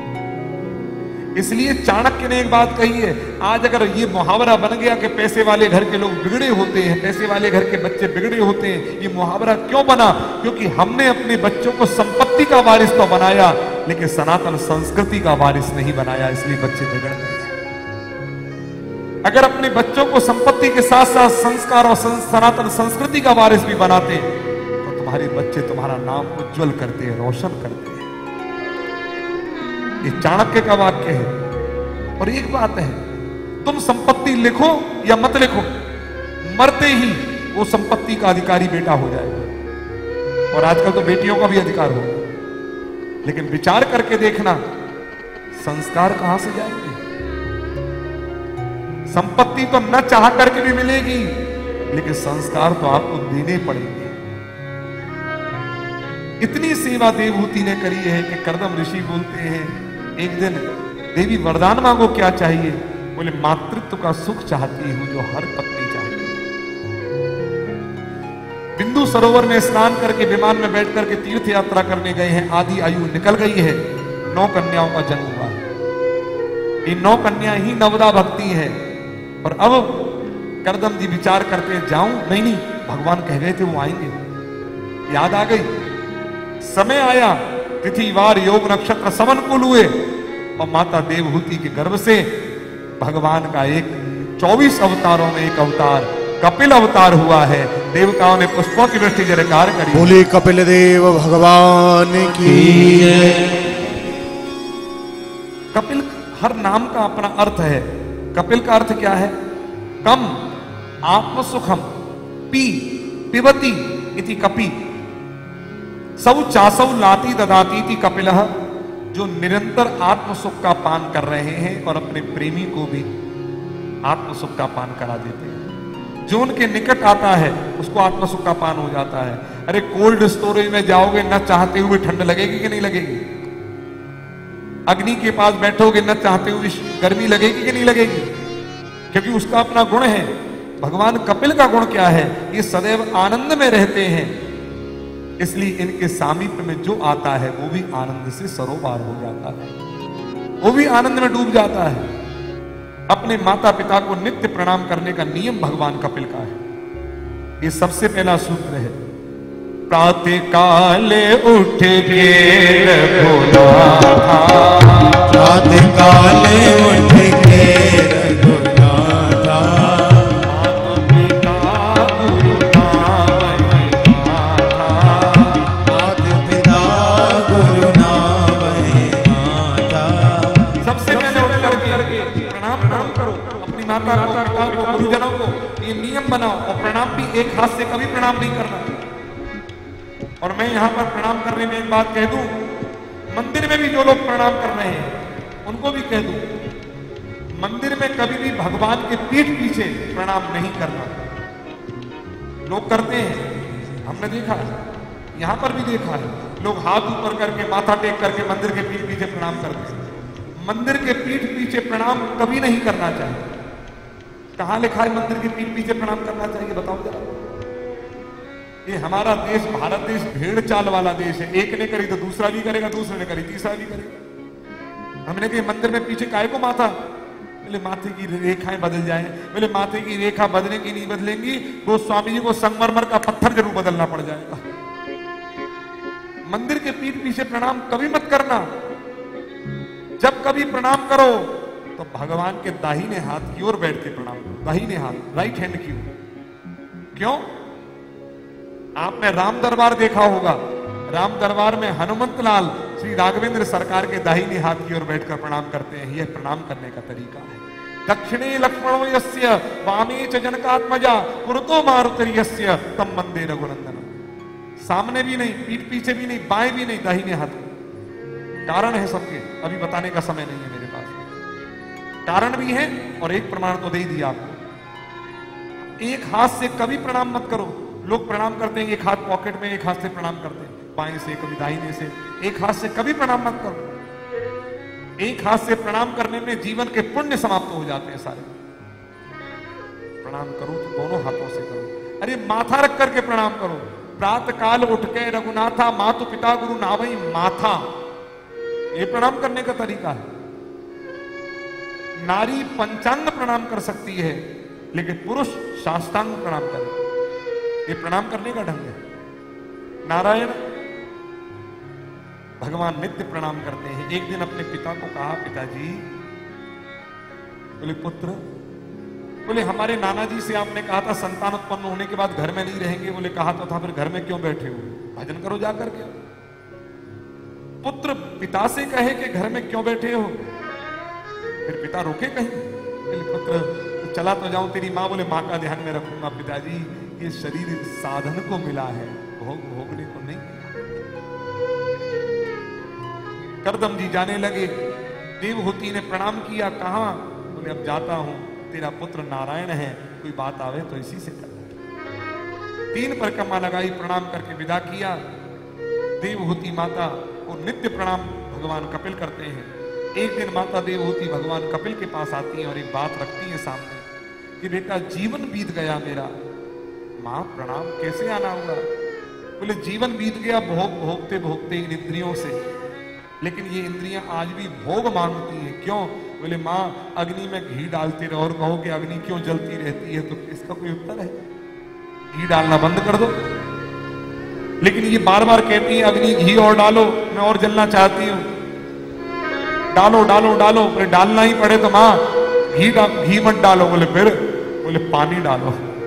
इसलिए चाणक्य ने एक बात कही है, आज अगर ये मुहावरा बन गया कि पैसे वाले घर के लोग बिगड़े होते हैं, पैसे वाले घर के बच्चे बिगड़े होते हैं, ये मुहावरा क्यों बना? क्योंकि हमने अपने बच्चों को संपत्ति का वारिस तो बनाया लेकिन सनातन संस्कृति का वारिस नहीं बनाया, इसलिए बच्चे बिगड़ गए। अगर अपने बच्चों को संपत्ति के साथ साथ संस्कार और सनातन संस्कृति का वारिस भी बनाते तो तुम्हारे बच्चे तुम्हारा नाम उज्जवल करते हैं, रोशन करते हैं। ये चाणक्य का वाक्य है। और एक बात है, तुम संपत्ति लिखो या मत लिखो, मरते ही वो संपत्ति का अधिकारी बेटा हो जाएगा। और आजकल तो बेटियों का भी अधिकार हो, लेकिन विचार करके देखना संस्कार कहां से जाएंगे? संपत्ति तो न चाह करके भी मिलेगी लेकिन संस्कार तो आपको देने पड़ेंगे। इतनी सेवा देवहूति ने करी है कि कर्दम ऋषि बोलते हैं, एक दिन देवी वरदान मांगो, क्या चाहिए? बोले मातृत्व का सुख चाहती हूं जो हर पत्नी चाहती है। बिंदु सरोवर में स्नान करके विमान में बैठ करके तीर्थ यात्रा करने गए हैं, आधी आयु निकल गई है, नौ कन्याओं का जन्म हुआ। ये नौ कन्या ही नवदा भक्ति है। और अब कर्दम जी विचार करते जाऊं, नहीं नहीं भगवान कह गए थे वो आएंगे। याद आ गई, समय आया, तिथि वार योग नक्षत्र सब अनुकूल हुए और माता देवहूति के गर्भ से भगवान का एक चौबीस अवतारों में एक अवतार कपिल अवतार हुआ है। देवताओं ने पुष्पों की वृष्टि जयकार करी। बोले कपिल देव भगवान की। कपिल हर नाम का अपना अर्थ है। कपिल का अर्थ क्या है? कम आत्मसुखम, पी पिबती इति कपि। सौ चासौ लाती ददाती थी कपिलह, जो निरंतर आत्म सुख का पान कर रहे हैं और अपने प्रेमी को भी आत्म सुख का पान करा देते हैं। जो उनके निकट आता है उसको आत्म सुख का पान हो जाता है। अरे कोल्ड स्टोरेज में जाओगे, न चाहते हुए ठंड लगेगी कि नहीं लगेगी? अग्नि के पास बैठोगे, न चाहते हुए गर्मी लगेगी कि नहीं लगेगी? क्योंकि उसका अपना गुण है। भगवान कपिल का गुण क्या है? ये सदैव आनंद में रहते हैं, इसलिए इनके सामीप्य में जो आता है वो भी आनंद से सरोबार हो जाता है, वो भी आनंद में डूब जाता है। अपने माता पिता को नित्य प्रणाम करने का नियम भगवान कपिल का है। ये सबसे पहला सूत्र है, प्रातः काले उठ के रघुनाथा, प्रातः काले उठ के रघुनाथा, माता पिता गुरु नावै माता। सबसे पहले उठ करके प्रणाम प्रणाम करो अपनी माता पिता को, गुरुजनों को। ये नियम बनाओ, और प्रणाम भी एक हाथ से कभी प्रणाम नहीं करना। और मैं यहां पर प्रणाम करने में एक बात कह दूं, मंदिर में भी जो लोग प्रणाम कर रहे हैं उनको भी कह दूं, मंदिर में कभी भी भगवान के पीठ पीछे प्रणाम नहीं करना। लोग करते हैं, हमने देखा है, यहां पर भी देखा है, लोग हाथ ऊपर करके माथा टेक करके मंदिर के पीठ पीछे प्रणाम करते हैं। मंदिर के पीठ पीछे प्रणाम कभी नहीं करना चाहिए। कहां लिखा है मंदिर के पीठ पीछे प्रणाम करना चाहिए? बताओ जरा। ये हमारा देश, भारत देश भेड़ चाल वाला देश है। एक ने करी तो दूसरा भी करेगा, दूसरे ने करी तीसरा भी करेगा। हमने कहा मंदिर में पीछे काहे को माथा? बोले माथे की रेखाएं बदल जाए। बोले माथे की रेखा बदले की नहीं बदलेंगी, गोस्वामी जी को संगमरमर का पत्थर जरूर बदलना पड़ जाएगा। मंदिर के पीठ पीछे प्रणाम कभी मत करना। जब कभी प्रणाम करो तो भगवान के दाहिने हाथ की ओर बैठ के प्रणाम करो। दाहिने हाथ, राइट हैंड की ओर। क्यों? आपने राम दरबार देखा होगा, राम दरबार में हनुमंत लाल श्री राघवेंद्र सरकार के दाहिने हाथ की ओर बैठकर प्रणाम करते हैं। यह प्रणाम करने का तरीका है। दक्षिणे लक्ष्मणो यस्य वामे च जनकात्मजा पुरतो मारुति यस्य तम वंदे रघुनंदन। सामने भी नहीं, पीठ पीछे भी नहीं, बाएं भी नहीं, दाहिने हाथ। कारण है सबके, अभी बताने का समय नहीं है मेरे पास। कारण भी है और एक प्रमाण तो दे ही दिया आपको। एक हाथ से कभी प्रणाम मत करो। लोग प्रणाम करते हैं, एक हाथ पॉकेट में, एक हाथ से प्रणाम करते हैं, बाएं से कभी दाहिने से। एक हाथ से कभी प्रणाम मत करो। एक हाथ से प्रणाम करने में जीवन के पुण्य समाप्त हो जाते हैं सारे। प्रणाम करो तो दोनों हाथों से करो। अरे माथा रख करके प्रणाम करो। प्रातः काल उठ के रघुनाथा, मातु पिता गुरु नावई माथा, ये प्रणाम करने का तरीका है। नारी पंचांग प्रणाम कर सकती है, लेकिन पुरुष साष्टांग प्रणाम करे। ये प्रणाम करने का ढंग है। नारायण भगवान नित्य प्रणाम करते हैं। एक दिन अपने पिता को कहा, पिताजी, बोले पुत्र, बोले हमारे नाना जी से आपने कहा था संतान उत्पन्न होने के बाद घर में नहीं रहेंगे। बोले कहा तो था, फिर घर में क्यों बैठे हो? भजन करो जाकर के। पुत्र पिता से कहे कि घर में क्यों बैठे हो, फिर पिता रोके कहीं? बोले पुत्र चला तो जाऊं, तेरी मां। बोले मां का ध्यान में रखूंगा पिताजी, ये शरीर साधन को मिला है, भोग भोगने को नहीं। करदम जी जाने लगे। देवहूति ने प्रणाम किया, कहा? बोले अब जाता हूं, तेरा पुत्र नारायण है, कोई बात आवे तो इसी से कर। तीन परिक्रमा लगाई, प्रणाम करके विदा किया। देवहूति माता को नित्य प्रणाम भगवान कपिल करते हैं। एक दिन माता देवहूति भगवान कपिल के पास आती है और एक बात रखती है सामने कि बेटा जीवन बीत गया मेरा। मां प्रणाम कैसे आना हुआ? बोले जीवन बीत गया भोग भोगते भोगते इन इंद्रियों से, लेकिन ये इंद्रियां आज भी भोग मांगती हैं। क्यों? बोले मां अग्नि में घी डालते रहो और कहो कि अग्नि क्यों जलती रहती है, तो इसका कोई उत्तर है? घी डालना बंद कर दो। लेकिन ये बार बार कहती है अग्नि घी और डालो, मैं और जलना चाहती हूं। डालो डालो डालो, बोले डालना ही पड़े तो मां घी घी मत डालो। बोले फिर? बोले पानी डालो।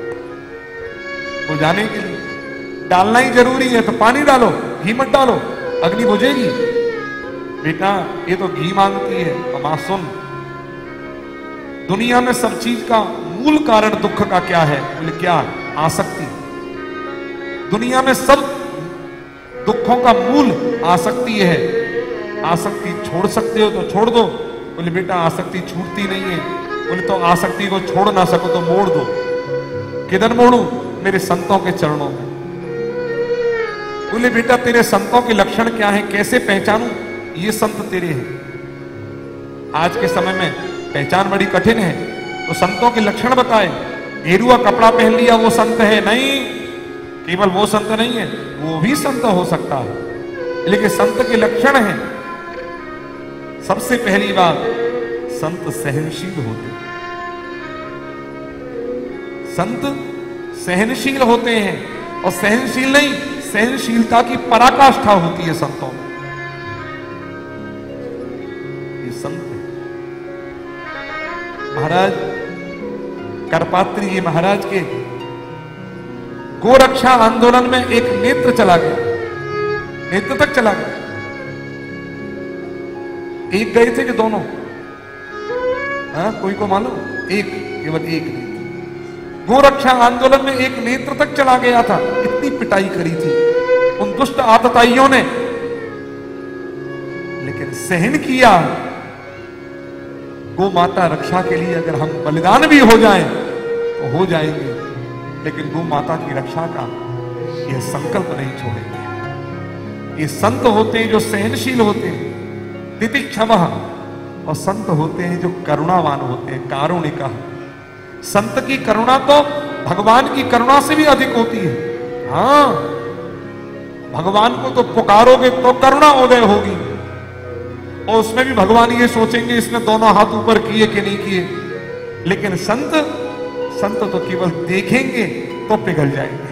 बुझाने के लिए डालना ही जरूरी है तो पानी डालो, घी मत डालो, अग्नि बुझेगी। बेटा ये तो घी मांगती है। तो मां सुन, दुनिया में सब चीज का मूल कारण दुख का क्या है? बोले क्या? आसक्ति। दुनिया में सब दुखों का मूल आसक्ति है। आसक्ति छोड़ सकते हो तो छोड़ दो। बोले बेटा आसक्ति छूटती नहीं है। बोले तो आसक्ति को छोड़ ना सको तो मोड़ दो। किधर मोड़ू? मेरे संतों के चरणों में। बोले बेटा तेरे संतों के लक्षण क्या है, कैसे पहचानूं ये संत तेरे हैं? आज के समय में पहचान बड़ी कठिन है, तो संतों के लक्षण बताए। गेरुआ कपड़ा पहन लिया वो संत है? नहीं, केवल वो संत नहीं है, वो भी संत हो सकता है, लेकिन संत के लक्षण हैं। सबसे पहली बात, संत सहनशील होते हैं। संत सहनशील होते हैं, और सहनशील नहीं, सहनशीलता की पराकाष्ठा होती है संतों में। ये संत महाराज करपात्री जी महाराज के गोरक्षा आंदोलन में एक नेत्र चला गया, नेत्र तक चला गया। एक गए थे कि दोनों? हाँ, कोई को मालूम? एक, केवल एक नेत्र। गोरक्षा आंदोलन में एक नेत्र तक चला गया था। इतनी पिटाई करी थी उन दुष्ट आतताइयों ने, लेकिन सहन किया। गो माता रक्षा के लिए अगर हम बलिदान भी हो जाएं तो हो जाएंगे, लेकिन गो माता की रक्षा का यह संकल्प नहीं छोड़ेंगे। ये संत होते हैं जो सहनशील होते हैं, तितिक्षमः, और संत होते हैं जो करुणावान होते हैं, कारुणिका। संत की करुणा तो भगवान की करुणा से भी अधिक होती है। हाँ, भगवान को तो पुकारोगे तो करुणा उदय होगी, और उसमें भी भगवान ये सोचेंगे इसने दोनों हाथ ऊपर किए कि नहीं किए। लेकिन संत संत तो केवल देखेंगे तो पिघल जाएंगे।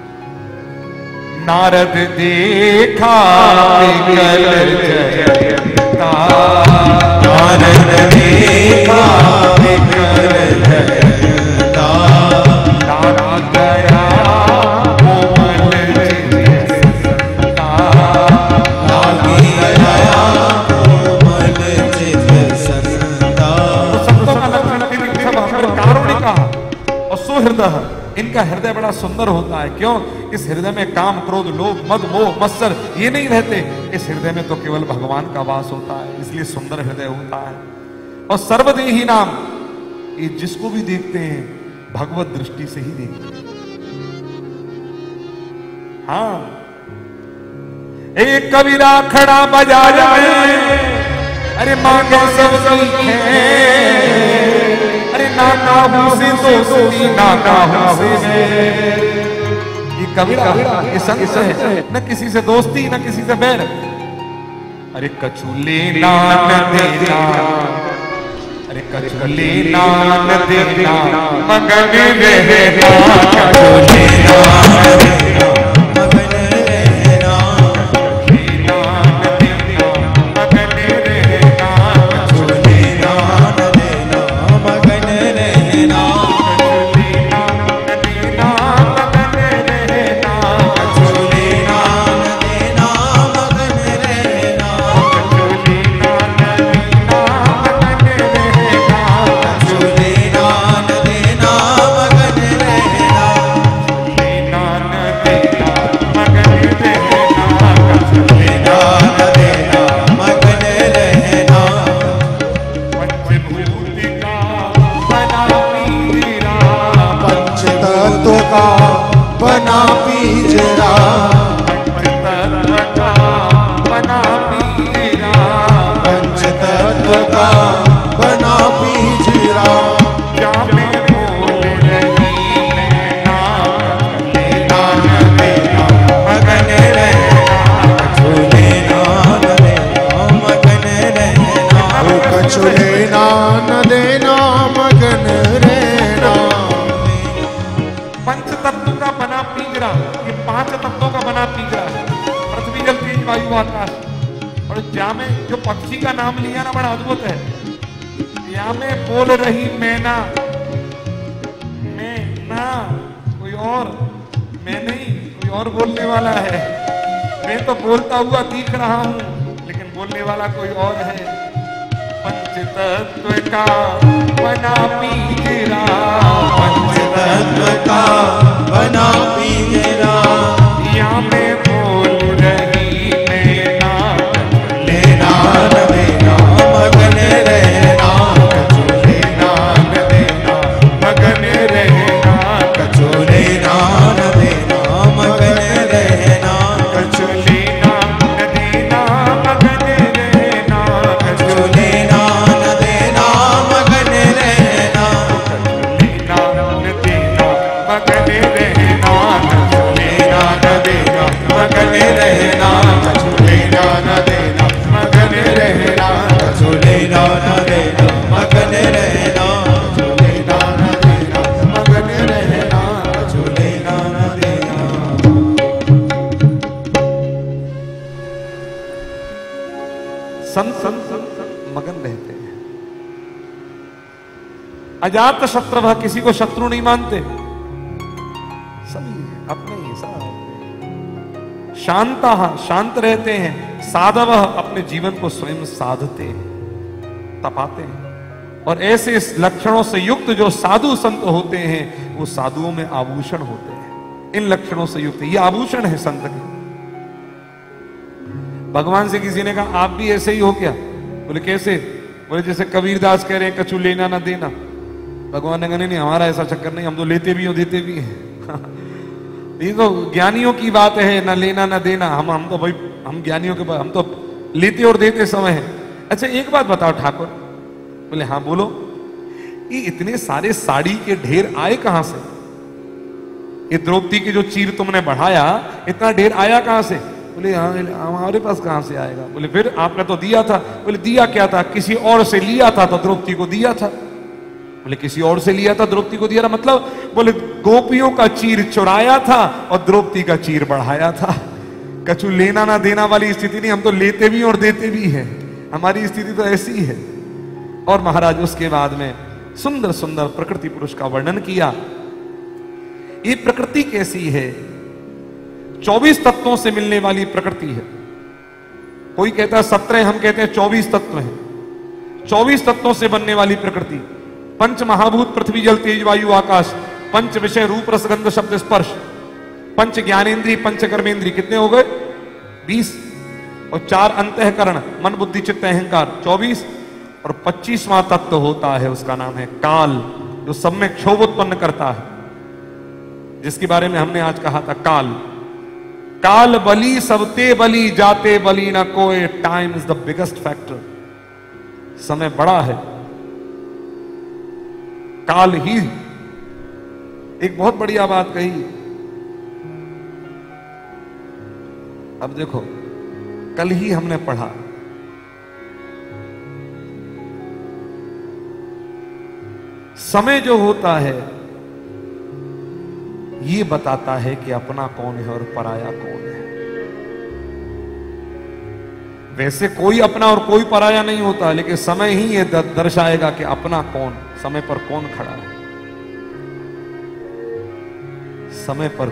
नारद देखा पिघल जयता, नारद देखा पिघल जयता, नारा गया कोमल चित्ता, लागी गया कोमल चित्ता। संतों का लक्षण कारुणिका और सुहृदय। इनका हृदय बड़ा सुंदर होता है। क्यों? इस हृदय में काम, क्रोध, लोभ, मद, मोह, मत्सर ये नहीं रहते। इस हृदय में तो केवल भगवान का वास होता है, इसलिए सुंदर हृदय होता है। और सर्वदेही नाम, ये जिसको भी देखते हैं भगवत दृष्टि से ही देखते हैं। हाँ, एक कबीरा खड़ा बजा जाए, अरे मांगे सब सीखे, अरे ना काहू से दोस्ती ना काहू से। ये कबीरा, ये संत है, न किसी से दोस्ती न किसी से बैर। अरे कछु लेना न देना, अरे कछु लेना न देना, मगन रहना, कछु लेना न देना, मगन रहना, कछु लेना न देना, मगन रहना, कछु लेना न देना, मगन रहना, कछु लेना न देना, मगन रहना, कछु लेना न देना, मगन रहना, कछु लेना न देना, मगन रहना, कछु लेना न देना, मगन रहना, लेना न देना, मगन रहना, कछु लेना न देना, मगन रहना। पंचभूत का बना पीरा, पंचतत्व का बना पीजरा, पंचतत्व का बना पीरा, पंचतत्व का बना पीजरा। जामे बोल रही नैना, लेना न देना, मगन रहना, कछु लेना न देना, मगन रहना, ओ कछु लेना न देना, मगन रहना। पंच तत्व का बना पिंजरा, ये पांच तत्वों का बना पिंजरा है। पृथ्वी, जल, तेज, वायु, आकाश। और जामे जो पक्षी का नाम लिया ना, बड़ा अद्भुत है। यामे बोल रही मैना, मैं ना, कोई और, मैं नहीं, कोई और बोलने वाला है। मैं तो बोलता हुआ दिख रहा हूं, लेकिन बोलने वाला कोई और है। पंचतत्व का बना पिंजरा, पंचतत्व का बना पीजरा, या में बोल रही संत संत मगन रहते हैं। अजात शत्रु, किसी को शत्रु नहीं मानते, सभी अपने ही सब। शांता, शांत रहते हैं। साधव, अपने जीवन को स्वयं साधते हैं, तपाते हैं। और ऐसे लक्षणों से युक्त जो साधु संत होते हैं वो साधुओं में आभूषण होते हैं। इन लक्षणों से युक्त ये आभूषण है संत के। भगवान से किसी ने कहा आप भी ऐसे ही हो क्या? बोले कैसे? बोले जैसे कबीरदास कह रहे हैं कछु लेना ना देना। भगवान ने कहा नहीं, नहीं हमारा ऐसा चक्कर नहीं, हम तो लेते भी हो देते भी हैं। ये तो ज्ञानियों की बात है, ना लेना ना देना। हम हम तो भाई हम ज्ञानियों के पास हम तो लेते और देते समय है। अच्छा एक बात बताओ ठाकुर। बोले हाँ बोलो। ये इतने सारे साड़ी के ढेर आए कहां से? ये द्रौपदी के जो चीर तुमने बढ़ाया इतना ढेर आया कहां से? बोले हमारे पास कहां से आएगा? बोले फिर आपने तो दिया था। बोले दिया क्या था? किसी और से लिया था तो द्रौपदी को दिया था। बोले किसी और से लिया था द्रौपदी को दिया था मतलब? बोले गोपियों का चीर चुराया था और द्रौपदी का चीर बढ़ाया था। कछु लेना ना देना वाली स्थिति नहीं, हम तो लेते भी और देते भी हैं। हमारी स्थिति तो ऐसी है। और महाराज उसके बाद में सुंदर सुंदर प्रकृति पुरुष का वर्णन किया। ये प्रकृति कैसी है? चौबीस तत्वों से मिलने वाली प्रकृति है। कोई कहता है सत्रह, हम कहते हैं चौबीस तत्व हैं। चौबीस तत्वों से बनने वाली प्रकृति। पंच महाभूत पृथ्वी जल तेज वायु आकाश, पंच विषय रूप रस गंध शब्द स्पर्श, पंच ज्ञानेन्द्रीय पंच कर्मेंद्रीय, कितने हो गए? बीस। और चार अंतःकरण मन बुद्धि चित्त अहंकार, चौबीस। और पच्चीसवां तत्व होता है, उसका नाम है काल, जो सब में क्षोभ उत्पन्न करता है, जिसके बारे में हमने आज कहा था काल। काल बली सबते बली जाते बली ना कोई। Time is the biggest factor. समय बड़ा है। काल ही एक बहुत बढ़िया बात कही। अब देखो कल ही हमने पढ़ा समय जो होता है ये बताता है कि अपना कौन है और पराया कौन है। वैसे कोई अपना और कोई पराया नहीं होता, लेकिन समय ही ये दर्शाएगा कि अपना कौन, समय पर कौन खड़ा है। समय पर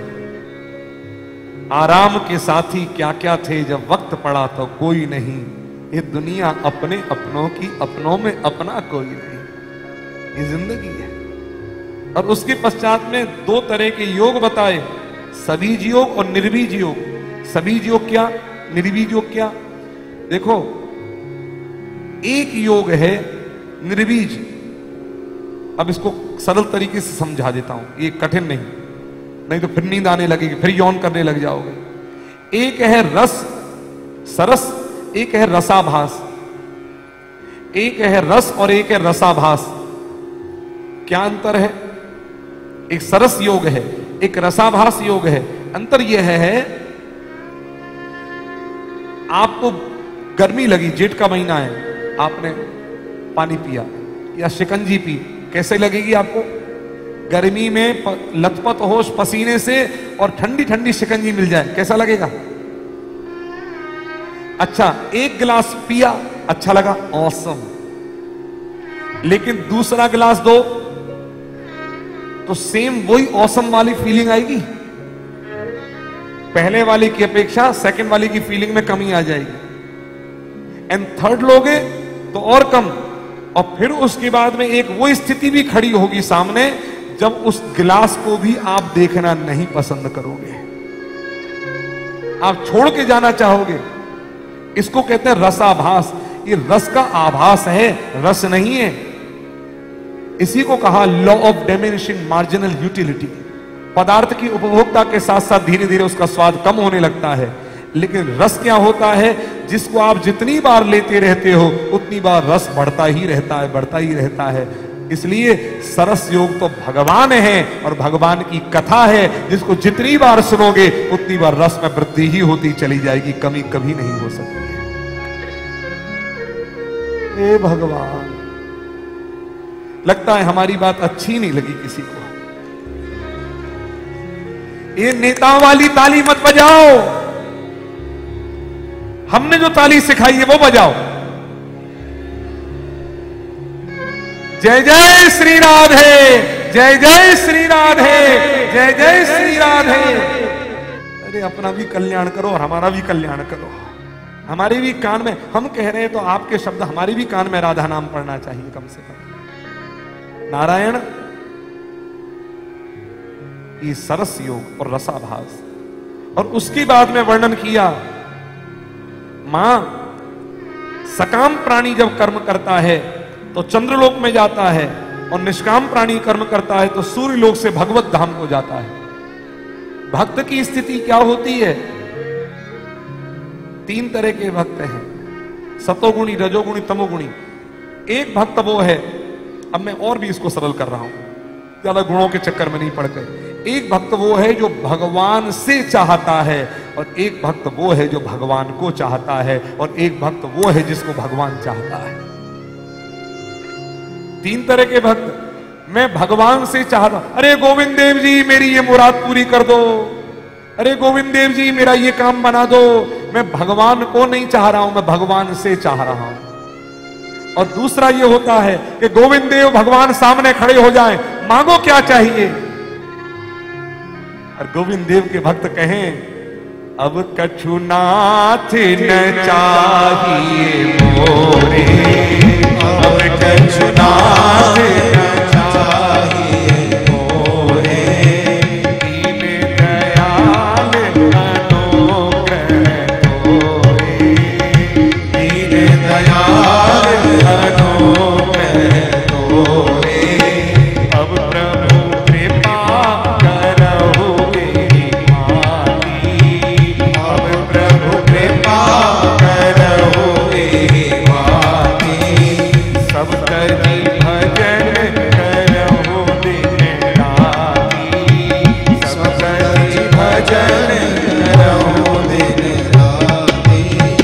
आराम के साथी क्या क्या थे, जब वक्त पड़ा तो कोई नहीं। ये दुनिया अपने अपनों की, अपनों में अपना कोई नहीं। ये जिंदगी है। और उसके पश्चात में दो तरह के योग बताए, सबीज योग और निर्बीज योग। सबीज योग क्या, निर्बीज योग क्या? देखो एक योग है निर्बीज। अब इसको सरल तरीके से समझा देता हूं, ये कठिन नहीं, नहीं तो फिर नींद आने लगेगी, फिर यौन करने लग जाओगे। एक है रस सरस, एक है रसाभास। एक है रस और एक है रसाभास। क्या अंतर है? एक सरस योग है, एक रसाभास योग है। अंतर यह है, आपको गर्मी लगी, जेठ का महीना है, आपने पानी पिया या शिकंजी पी, कैसे लगेगी आपको? गर्मी में लथपथ होश पसीने से और ठंडी ठंडी शिकंजी मिल जाए, कैसा लगेगा? अच्छा, एक गिलास पिया, अच्छा लगा, ऑसम। लेकिन दूसरा गिलास दो तो सेम वही ऑसम वाली फीलिंग आएगी? पहले वाली की अपेक्षा सेकंड वाली की फीलिंग में कमी आ जाएगी। एंड थर्ड लोगे तो और कम। और फिर उसके बाद में एक वो स्थिति भी खड़ी होगी सामने, जब उस गिलास को भी आप देखना नहीं पसंद करोगे, आप छोड़ के जाना चाहोगे। इसको कहते हैं रसाभास। ये रस का आभास है, रस नहीं है। इसी को कहा law of diminishing marginal utility. पदार्थ की उपभोक्ता के साथ साथ धीरे धीरे उसका स्वाद कम होने लगता है, लेकिन रस क्या होता है? जिसको आप जितनी बार लेते रहते हो उतनी बार रस बढ़ता ही रहता है, बढ़ता ही रहता है। इसलिए सरस योग तो भगवान है और भगवान की कथा है, जिसको जितनी बार सुनोगे उतनी बार रस में वृद्धि ही होती चली जाएगी, कमी कभी नहीं हो सकती है। हे भगवान, लगता है हमारी बात अच्छी नहीं लगी किसी को। ये नेताओं वाली ताली मत बजाओ, हमने जो ताली सिखाई है वो बजाओ। जय जय श्री राधे, जय जय श्री राधे, जय जय श्री राधे। अरे अपना भी कल्याण करो और हमारा भी कल्याण करो। हमारे भी कान में, हम कह रहे हैं तो आपके शब्द हमारे भी कान में राधा नाम पढ़ना चाहिए कम से कम। नारायण ये सरस योग और रसाभास। और उसके बाद में वर्णन किया, मां सकाम प्राणी जब कर्म करता है तो चंद्रलोक में जाता है, और निष्काम प्राणी कर्म करता है तो सूर्य लोक से भगवत धाम को जाता है। भक्त की स्थिति क्या होती है? तीन तरह के भक्त हैं, सतोगुणी, रजोगुणी, तमोगुणी। एक भक्त वो है, अब मैं और भी इसको सरल कर रहा हूं, ज्यादा गुणों के चक्कर में नहीं पड़ गए। एक भक्त वो है जो भगवान से चाहता है, और एक भक्त वो है जो भगवान को चाहता है, और एक भक्त वो है जिसको भगवान चाहता है। तीन तरह के भक्त। मैं भगवान से चाहता, अरे गोविंद देव जी मेरी ये मुराद पूरी कर दो, अरे गोविंद देव जी मेरा ये काम बना दो। मैं भगवान को नहीं चाह रहा हूं, मैं भगवान से चाह रहा हूं। और दूसरा ये होता है कि गोविंद देव भगवान सामने खड़े हो जाएं, मांगो क्या चाहिए। और गोविंद देव के भक्त कहें, अब कछु नाथ न चाहिए मोरे, अब कछु नाथ न चाहिए मोरे, दीन दयाल अनुग्रह तोरे, दीन दयाल अनुग्रह तोरे। अब प्रभु कृपा करहु मेरी माती, अब प्रभु कृपा करहु मेरी माती, सब करी भजन करहु दिन राती, सब करी भजन करहु दिन राती।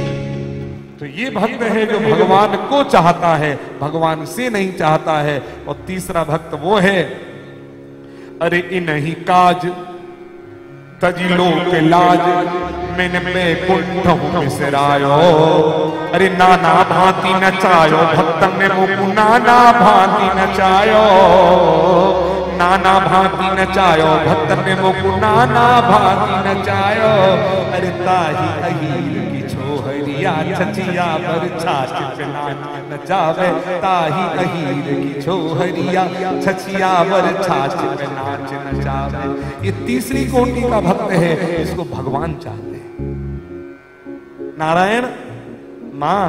तो ये भक्त है जो भगवान को चाहता है, भगवान से नहीं चाहता है। और तीसरा भक्त वो है, अरे इन्हीं काज तजी लोक लाज, मैंने बैकुंठ बिसरायो, अरे नाना भांति नचायो भक्तन ने मुकु, नाना भांति नचायो, नाना भांति नचायो भक्तन ने मुकु, नाना भांति नचायो। अरे ताही अहीर की छोहरिया छचिया बर छाछ पे नाच नचावे, ताही अहीर की छोहरिया छचिया बर छाछ पे नाच नचावे। ये तीसरी कोटि का भक्त है जिसको भगवान चाहते हैं। नारायण, मां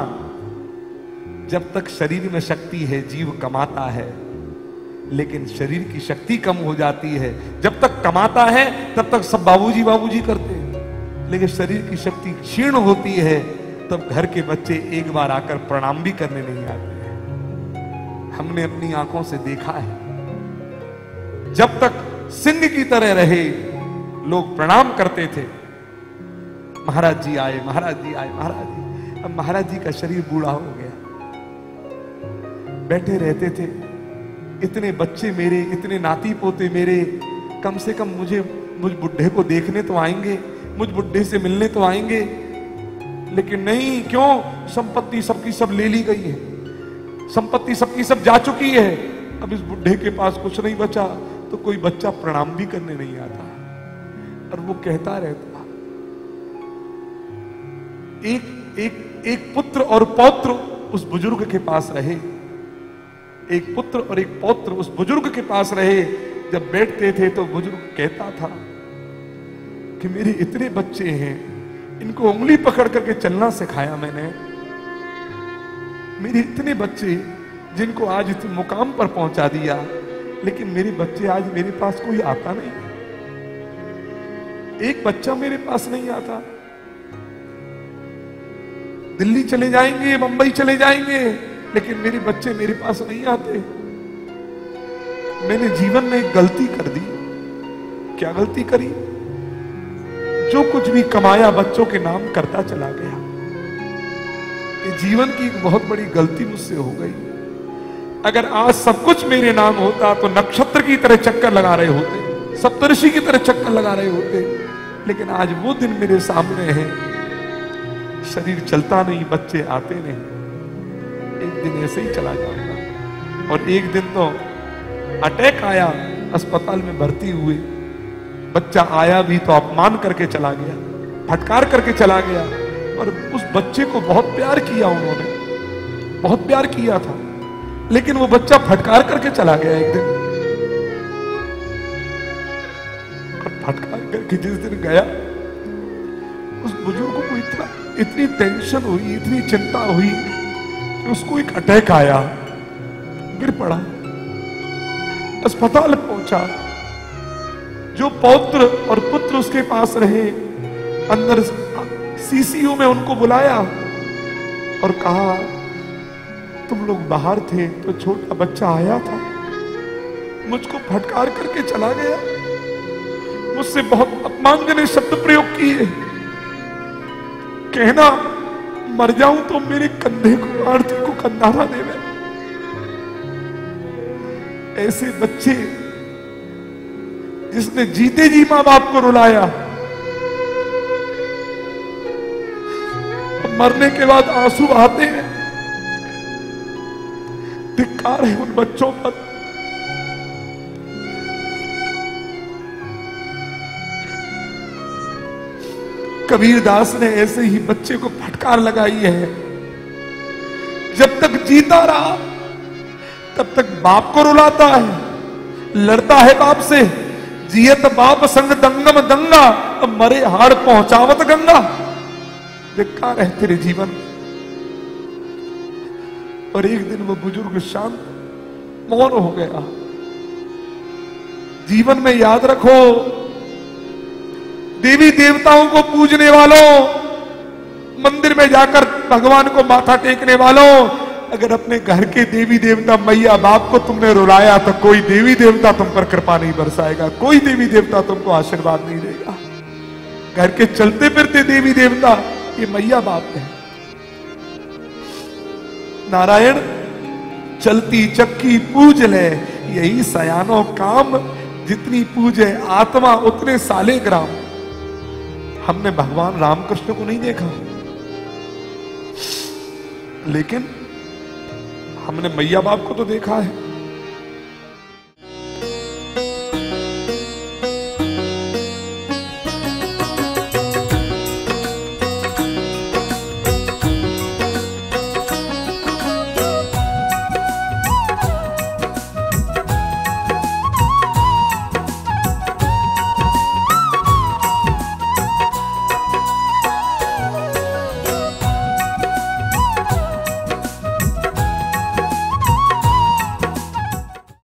जब तक शरीर में शक्ति है जीव कमाता है, लेकिन शरीर की शक्ति कम हो जाती है। जब तक कमाता है तब तक सब बाबूजी बाबूजी करते हैं, लेकिन शरीर की शक्ति क्षीण होती है तब घर के बच्चे एक बार आकर प्रणाम भी करने नहीं आते हैं। हमने अपनी आंखों से देखा है, जब तक सिंह की तरह रहे लोग प्रणाम करते थे, महाराज जी आए, महाराज जी आए, महाराज जी। अब महाराज जी का शरीर बूढ़ा हो गया, बैठे रहते थे। इतने बच्चे मेरे, इतने नाती पोते मेरे, कम से कम मुझे मुझ बुढ़े को देखने तो आएंगे, मुझ बुढ़े से मिलने तो आएंगे। लेकिन नहीं, क्यों? संपत्ति सबकी सब ले ली गई है, संपत्ति सबकी सब जा चुकी है। अब इस बुढ़े के पास कुछ नहीं बचा, तो कोई बच्चा प्रणाम भी करने नहीं आता। और वो कहता रहता, एक एक एक पुत्र और पौत्र उस बुजुर्ग के पास रहे, एक पुत्र और एक पौत्र उस बुजुर्ग के पास रहे। जब बैठते थे तो बुजुर्ग कहता था कि मेरे इतने बच्चे हैं, इनको उंगली पकड़ करके चलना सिखाया मैंने। मेरे इतने बच्चे जिनको आज इतने मुकाम पर पहुंचा दिया, लेकिन मेरे बच्चे आज मेरे पास कोई आता नहीं, एक बच्चा मेरे पास नहीं आता। दिल्ली चले जाएंगे, मुंबई चले जाएंगे, लेकिन मेरे बच्चे मेरे पास नहीं आते। मैंने जीवन में एक गलती कर दी। क्या गलती करी? जो कुछ भी कमाया बच्चों के नाम करता चला गया। ये जीवन की एक बहुत बड़ी गलती मुझसे हो गई। अगर आज सब कुछ मेरे नाम होता तो नक्षत्र की तरह चक्कर लगा रहे होते, सप्तऋषि की तरह चक्कर लगा रहे होते। लेकिन आज वो दिन मेरे सामने है, शरीर चलता नहीं, बच्चे आते नहीं, एक दिन ऐसे ही चला जाऊंगा। और एक दिन तो अटैक आया, अस्पताल में भर्ती हुए। बच्चा आया भी तो अपमान करके चला गया, फटकार करके चला गया। और उस बच्चे को बहुत प्यार किया उन्होंने, बहुत प्यार किया था, लेकिन वो बच्चा फटकार करके चला गया एक दिन। और फटकार करके जिस दिन गया, उस बुजुर्ग को इतना इतनी टेंशन हुई, इतनी चिंता हुई कि उसको एक अटैक आया, गिर पड़ा, अस्पताल पहुंचा। जो पौत्र और पुत्र उसके पास रहे, अंदर सीसीयू में उनको बुलाया और कहा, तुम लोग बाहर थे तो छोटा बच्चा आया था, मुझको फटकार करके चला गया, मुझसे बहुत अपमानजनक शब्द प्रयोग किए, कहना मर जाऊं तो मेरे कंधे को आरती को कंधारा देवे। ऐसे बच्चे जिसने जीते जी मां बाप को रुलाया, मरने के बाद आंसू आते हैं, धिक्कार है उन बच्चों पर। कबीरदास ने ऐसे ही बच्चे को फटकार लगाई है। जब तक जीता रहा तब तक बाप को रुलाता है, लड़ता है बाप से, जियत बाप संग दंगम दंगा, अब मरे हाड़ पहुंचावत गंगा। धिक्कार है तेरे जीवन। और एक दिन वो बुजुर्ग शांत मौन हो गया। जीवन में याद रखो, देवी देवताओं को पूजने वालों, मंदिर में जाकर भगवान को माथा टेकने वालों, अगर अपने घर के देवी देवता मैया बाप को तुमने रुलाया तो कोई देवी देवता तुम पर कृपा नहीं बरसाएगा, कोई देवी देवता तुमको आशीर्वाद नहीं देगा। घर के चलते फिरते देवी देवता ये मैया बाप है। नारायण चलती चक्की पूज ले, यही सयानो काम, जितनी पूजे आत्मा उतने साले ग्राम। हमने भगवान रामकृष्ण को नहीं देखा, लेकिन हमने मैया बाप को तो देखा है।